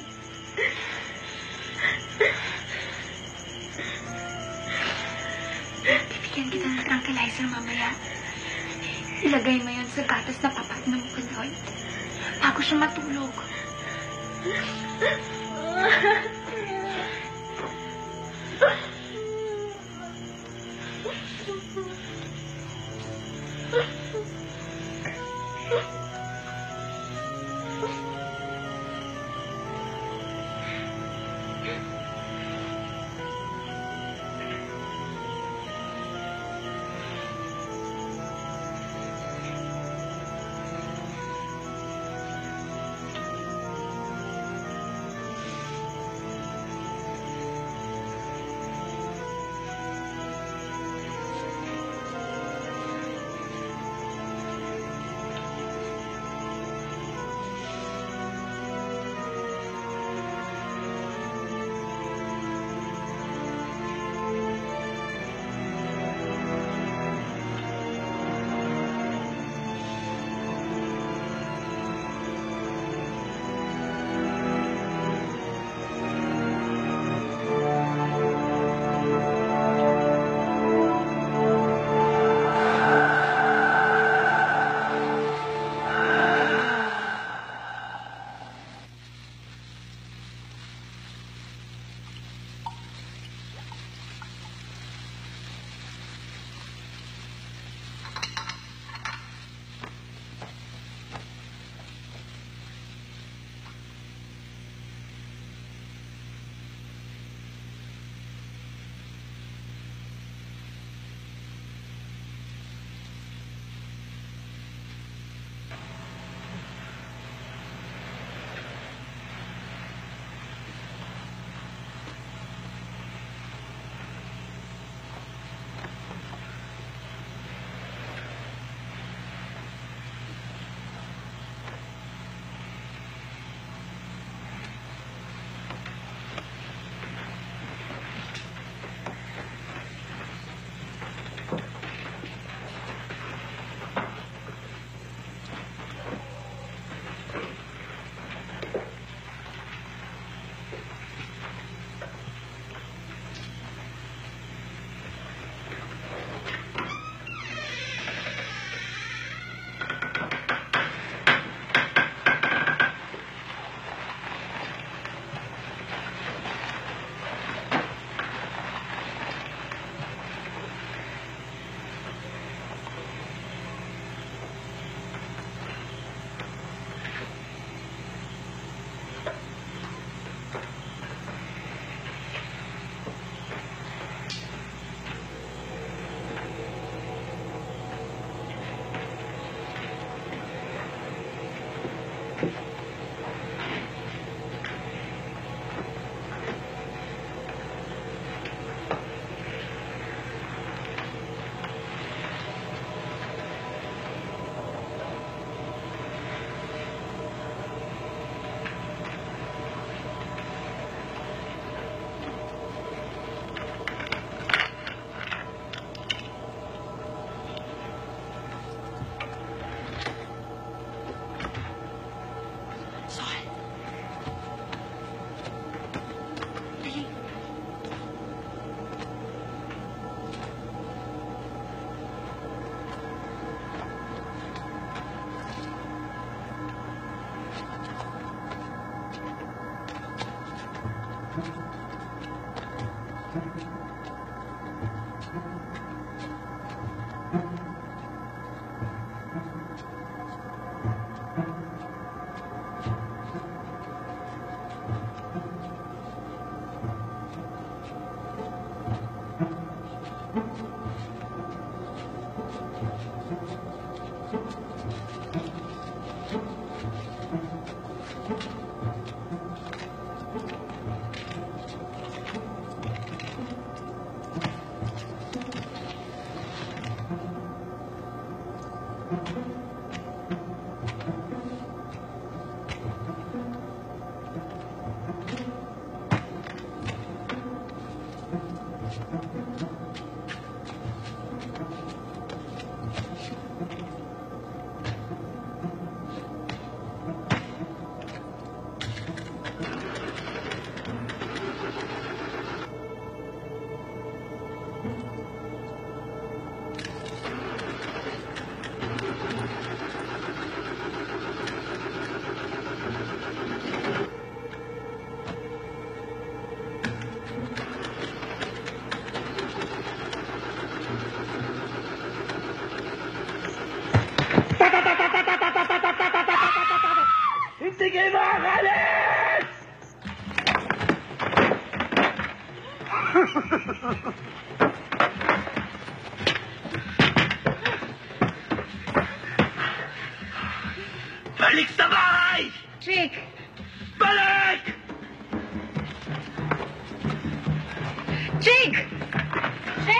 Bibigyan kita ng tranquilizer mamaya. Ilagay mo yun sa gatas na papainom ko, Dwight. Bago siya matulog.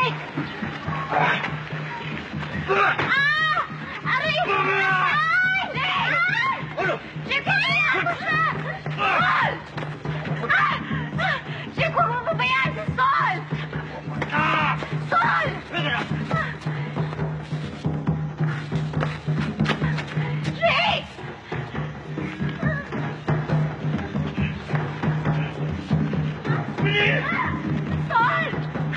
Jake! Ah! Aray! Ay! Jake! Ano? Jake, kaya ako siya! Sol! Ah! Jake, huwag mo pabayaan si Sol! Sol! Jake! Sol!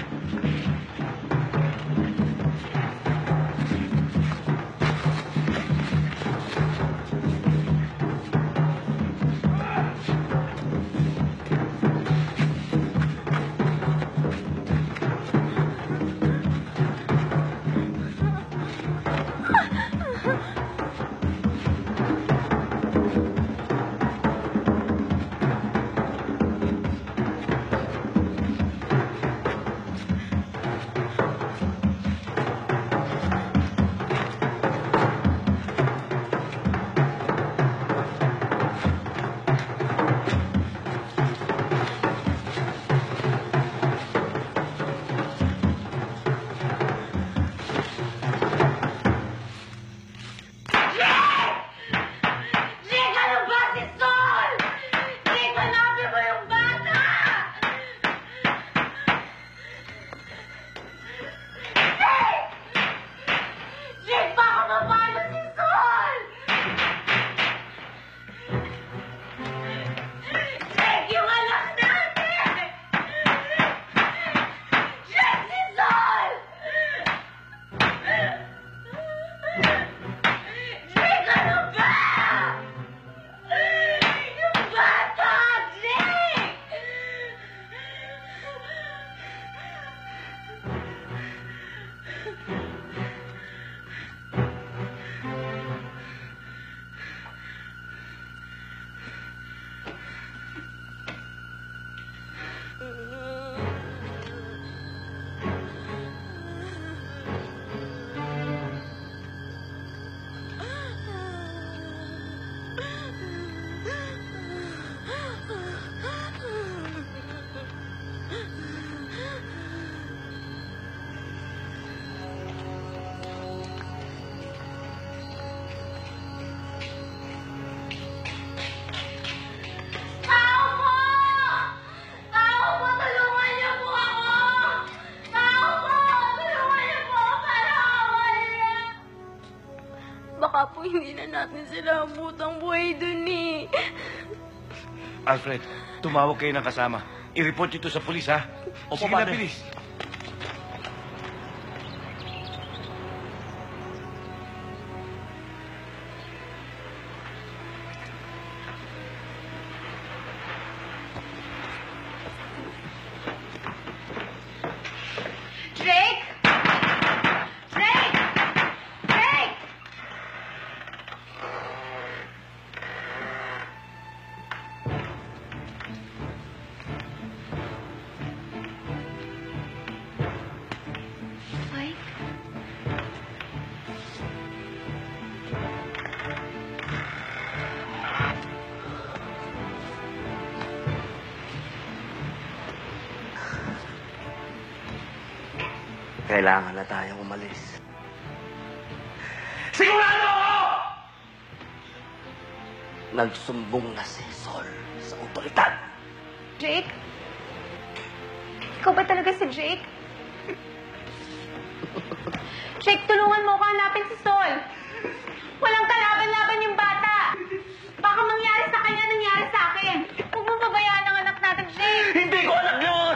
Jake, ano ba si Sol? Jake, hanapin mo yung bata! Jake! Jake, baka mapalo si Sol! Jake, yung anak natin! Jake, si Sol! Jake, ano ba? Yung bata, Jake! Tao po! Tao po, tulungan niyo po ako! Tao po, tulungan niyo po ako para mawala! Baka po hindi na natin sila butang buhay dun eh. Alfred, tumawag kayo ng kasama. I-report ito sa pulis, ha? Opo, Sige na, Padre. bilis. Drake! Drake! Drake! Mike? Kailangan na tayong umalis. Sigurado ako! Nagsumbong na si Sol sa otoridad. Jake? Ikaw ba talaga si Jake? Jake, tulungan mo ko hanapin si Sol. Walang kalaban-laban yung bata. Baka mangyari sa kanya, nangyari sa akin. Huwag mo pabayaan ang anak natin, Jake. Hindi ko alam yun!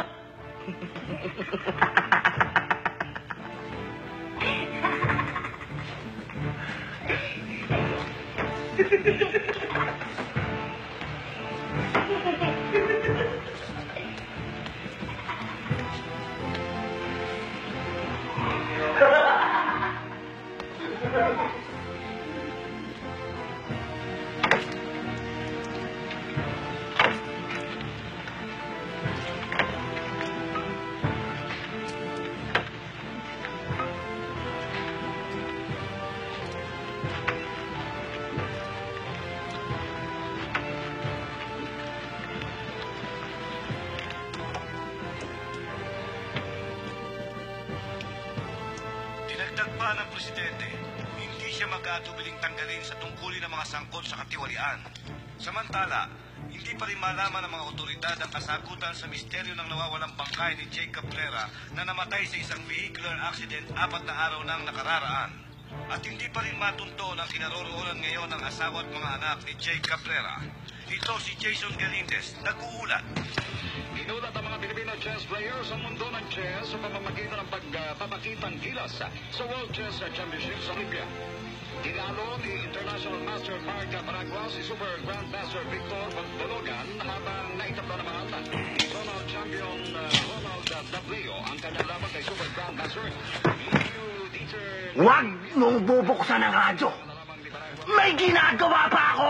Dagdag pa ng presidente, hindi siya mag-aatubiling tanggalin sa tungkulin ng mga sangkot sa katiwalian. Samantala, hindi pa rin malaman ng mga otoridad ang kasagutan sa misteryo ng nawawalang bangkay ni Jake Cabrera na namatay sa isang vehicular accident apat na araw nang nakararaan. At hindi pa rin matunton ang kinaroroonan ngayon ng asawa at mga anak ni Jake Cabrera. Ito si Jason Galindez, nag-uulat. Inulat ang mga Filipino chess players sa mundo ng chess sa pamamagitan ng pagpapakitang gilas sa World Chess Championship sa Olympia. Tinalo ni International Master Mark Camaragua si Super Grandmaster Victor Bologan habang naitabla naman ni Zonal Champion uh, Ronald Dablio ang kanyang laban kay Super Grandmaster Huwag mong bubuksan ang radyo! May ginagawa pa ako!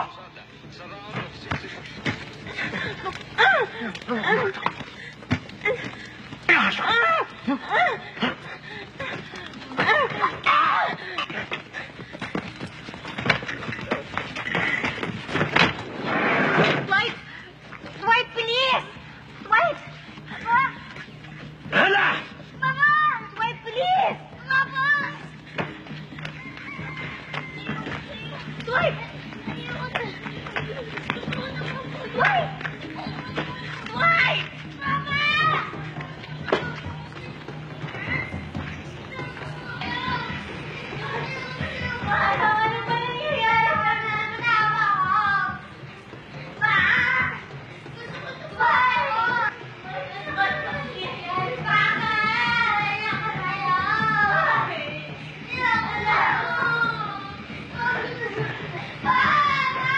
Dwight! Dwight, please! Dwight! Papa! Hala! Papa! Dwight, please! Papa! Dwight! Dwight! Dwight! Papa! Ano? Ano ba nangyayari? Nanawa ko! Pa! Dwight! Ano ba nangyayari? Papa! Iyak ka tayo! Iyak ka tayo! Papa!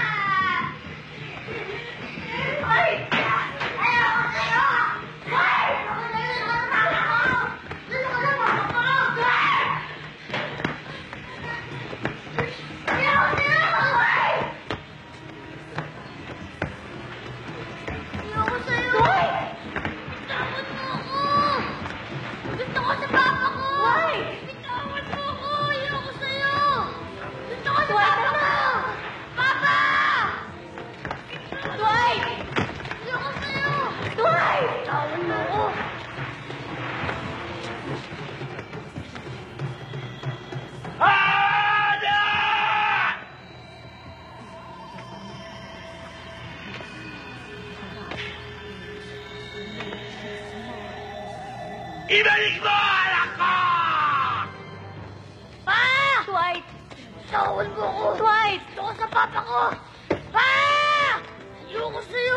Dwight! Ayaw ko sa'yo! Dwight! Ako na yun ang papa ko! Gusto ko na papa ko! Dwight! Ayaw ko sa'yo! Dwight! Ayaw ko sa'yo! Dwight! Bitawan mo ako! Gusto ko sa papa ko! Dwight! Bitawan mo ako! Ayaw ko sa'yo! Gusto ko sa papa ko! Papa! Dwight! Ayaw ko sa'yo! Dwight! Bitawan mo ako! Ibalik mo ang anak ko! Pa! Dwight! Bitawan mo ako! Dwight! Gusto ko sa papa ko! Pa! Ayaw ko sa'yo!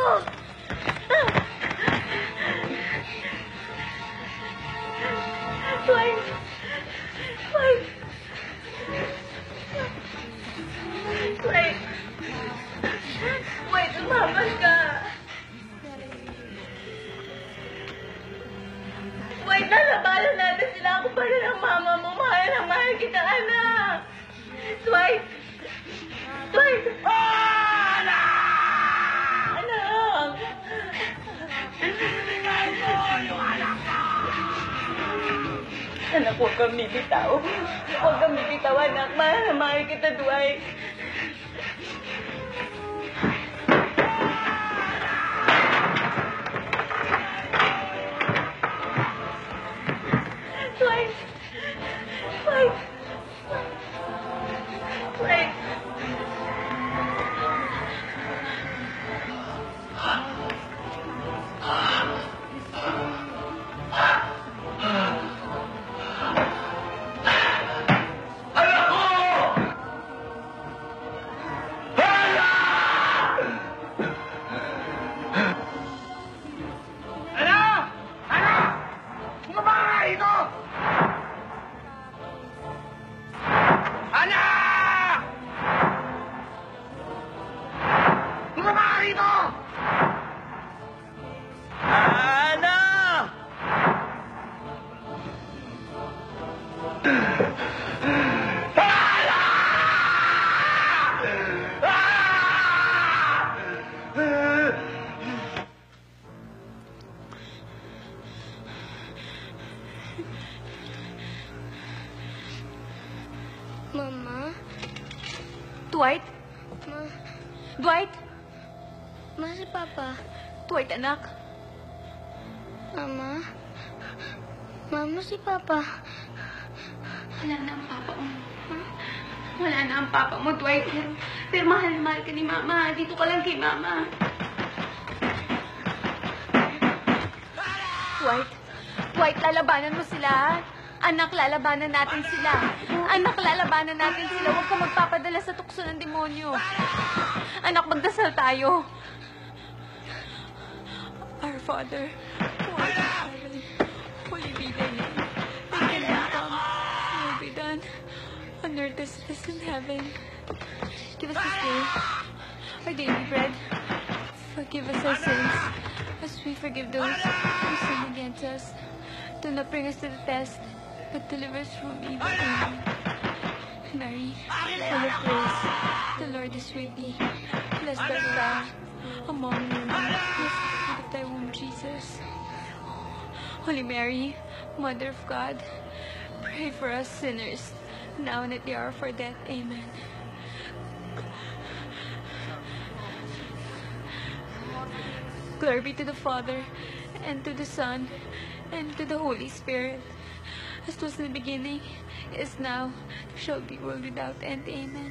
Dwight! Dwight! Dwight! Dwight, umaman ka! Dwight, nalabalan natin sila ako para ng mama mo. Mahal na mahal kita, anak! Dwight! Dwight! Oh, anak! Anak! Ibigay mo yung anak ko! Anak, huwag kang bibitaw. Huwag kang bibitaw, anak. Mahal na mahal kita, Dwight. Dwight! Dwight! Dwight! Anak ko! Hala! Ano? Ano? Bumaba ka rito! Anak! Bumaba ka rito! Anak! Mama? Dwight? Ma? Dwight? Ma, si Papa? Dwight, anak? Mama? Mama, si Papa? Wala na ang papa mo. Ha? Wala na ang papa mo, Dwight. Pero, pero mahal na mahal ka ni Mama. Dito ka lang kay Mama. Dwight, Dwight, lalabanan mo sila. Anak, lalabanan natin sila. Anak, lalabanan natin sila. Huwag ka magpapadala sa tukso ng demonyo. Anak, magdasal tayo. Our Father, who art in heaven, holy be thy name. Thy kingdom come, thy will be done, on earth as it is in heaven. Give us this day our daily bread. Forgive us our sins, as we forgive those who sin against us. Do not bring us to the test, but deliver us from evil. Amen. Mary, full of grace, the Lord is with thee. Blessed art thou among women. Blessed is the fruit of thy womb, Jesus. Holy Mary, Mother of God, pray for us sinners, now and at the hour of our death. Amen. Glory be to the Father, and to the Son, and to the Holy Spirit, as was in the beginning, is now, shall be world without end. Amen.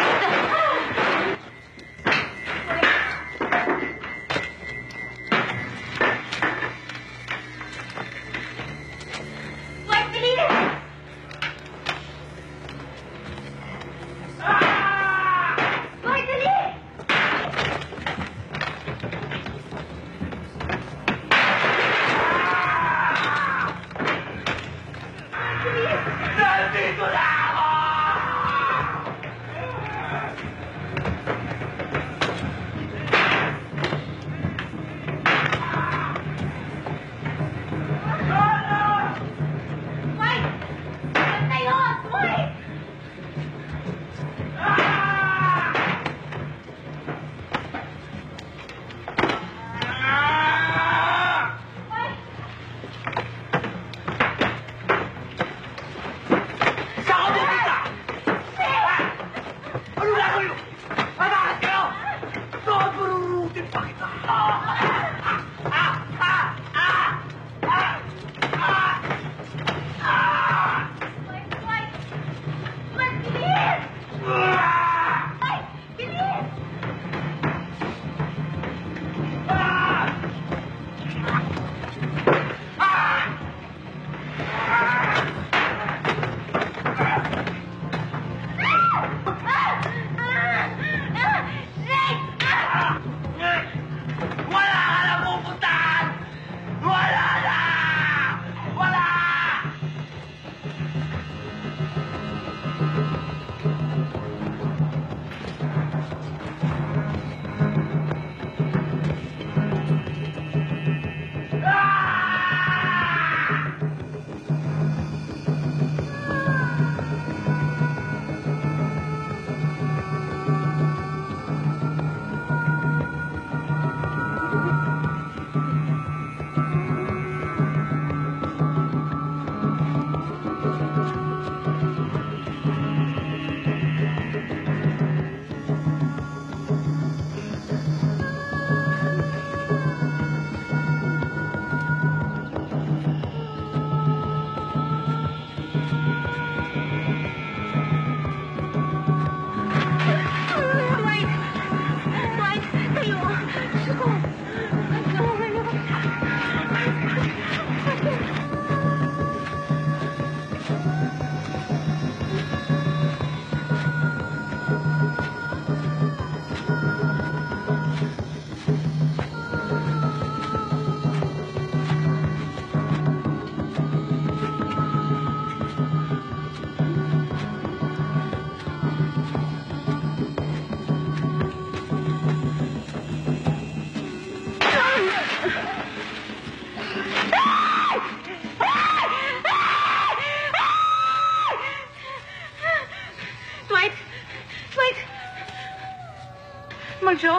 Marjo?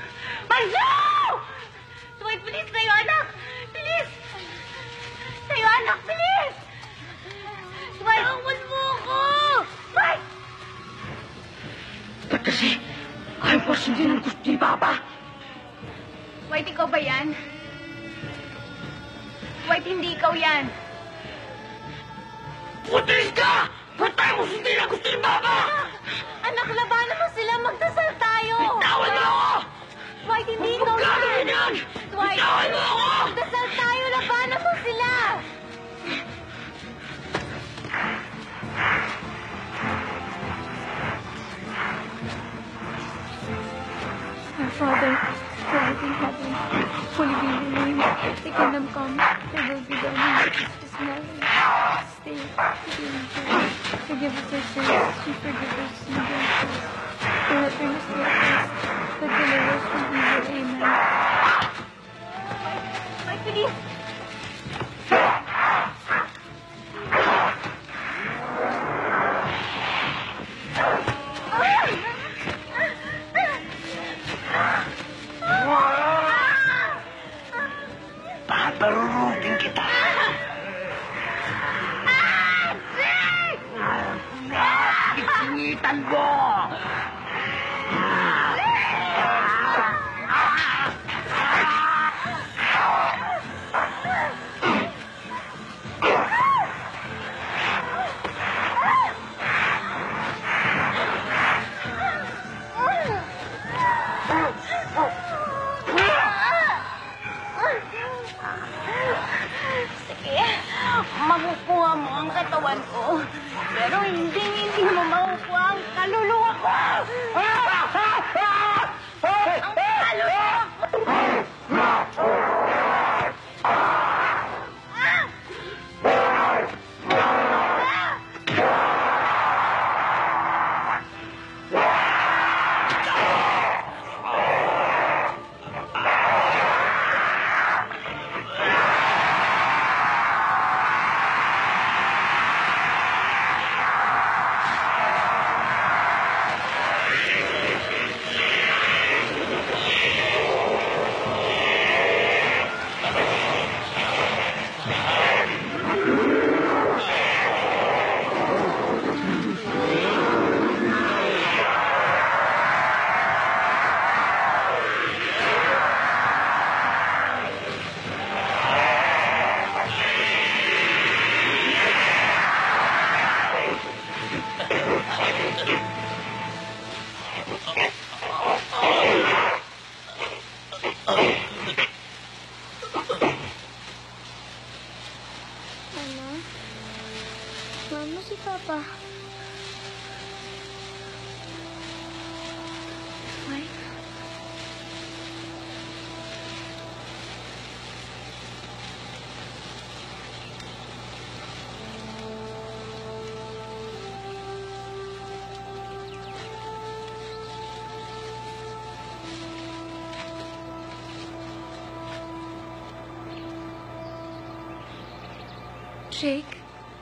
Marjo! Dwight, bilis tayo, anak! Bilis! Tayo, anak! Bilis! Dwight! Tawad mo ako! Dwight! Ba't kasi ayaw ko sundin ang gusto ni Papa? Dwight, ikaw ba yan? Dwight, hindi ikaw yan. Putis ka! ako sundin ang gusto ni Mama! Anak, labanan mo sila. Magdasal tayo. Bitawan mo ako! Dwight, hindi ikaw Huwag gagawin yan! Dwight, Bitawan mo ako! magdasal tayo. Labanan mo sila. Our Father, who art in heaven, holy be your name. Thy kingdom come, thy will be done on earth as it is in heaven. Stay, forgive us our sins, and forgive us our debts. Do not bring us to our test, but deliver us from evil. Amen. Mike, bilis. Paparurutin kita! Isingitan mo! Sige, makukuha mo ang katawan ko. Pero hindi, hindi mo makukuha ang kaluluwa ko. Ang kaluluwa ko. Mama? Mama, si Papa. Mike? Jake?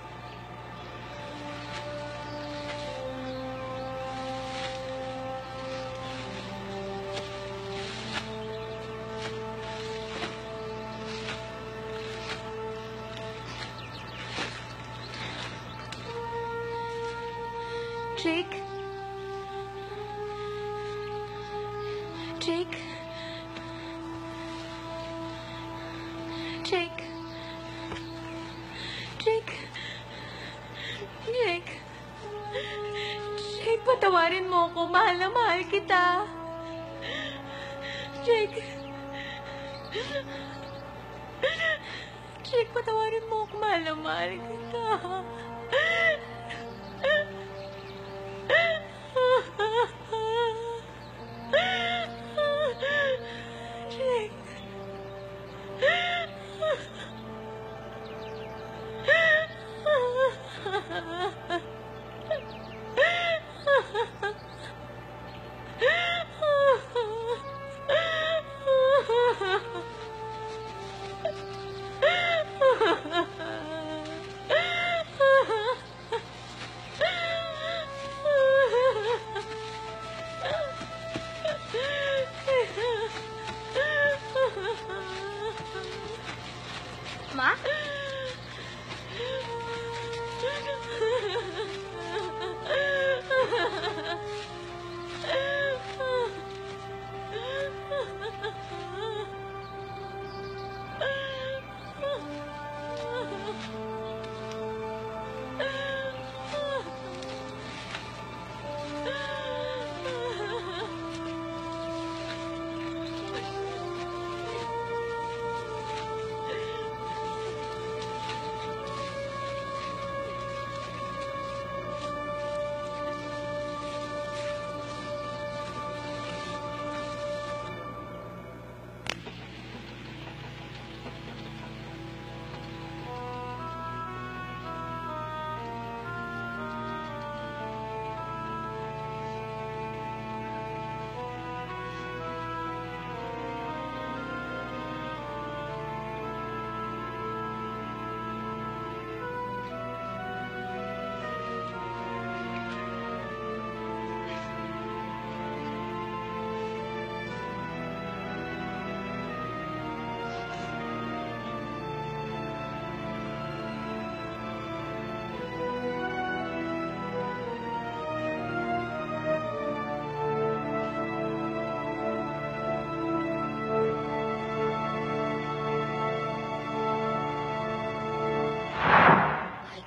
Jake? Jake? Jake? Jake? Jake? Jake, patawarin mo ako. Mahal na mahal kita. Jake? Jake, patawarin mo ako. Mahal na mahal kita. Jake? Ma?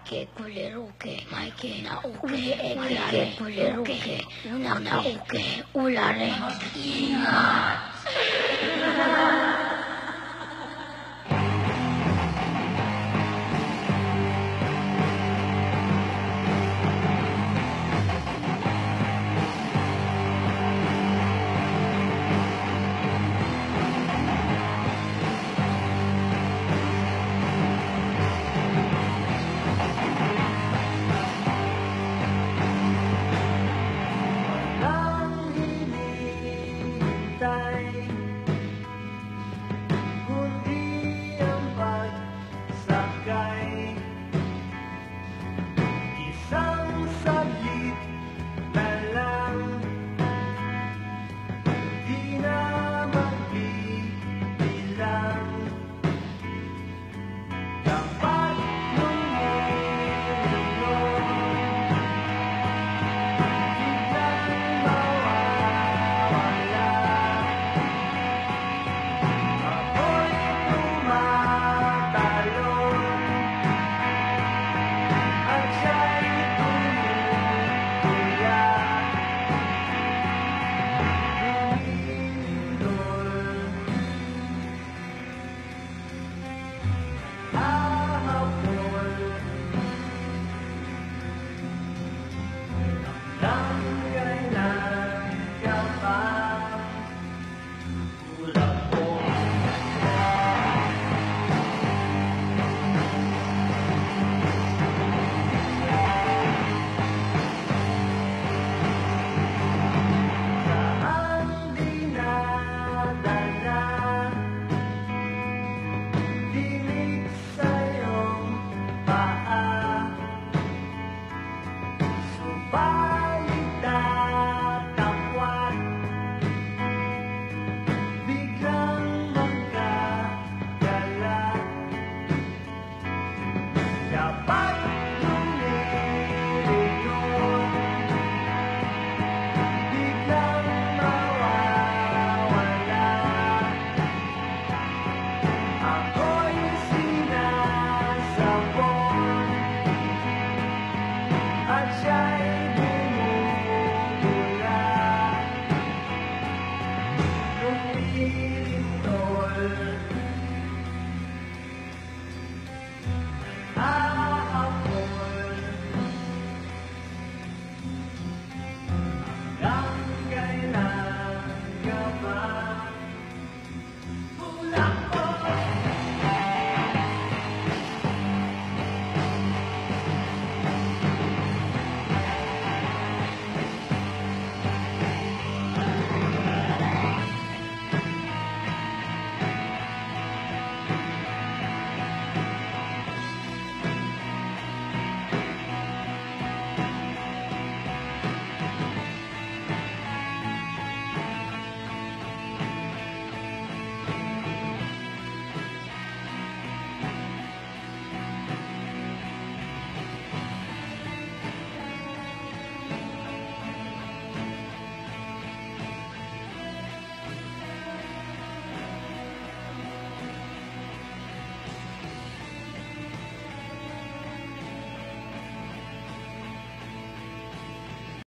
Maike kuliruke, Maike na uke, Maike kuliruke, na na uke, ulare. Ingat! Isang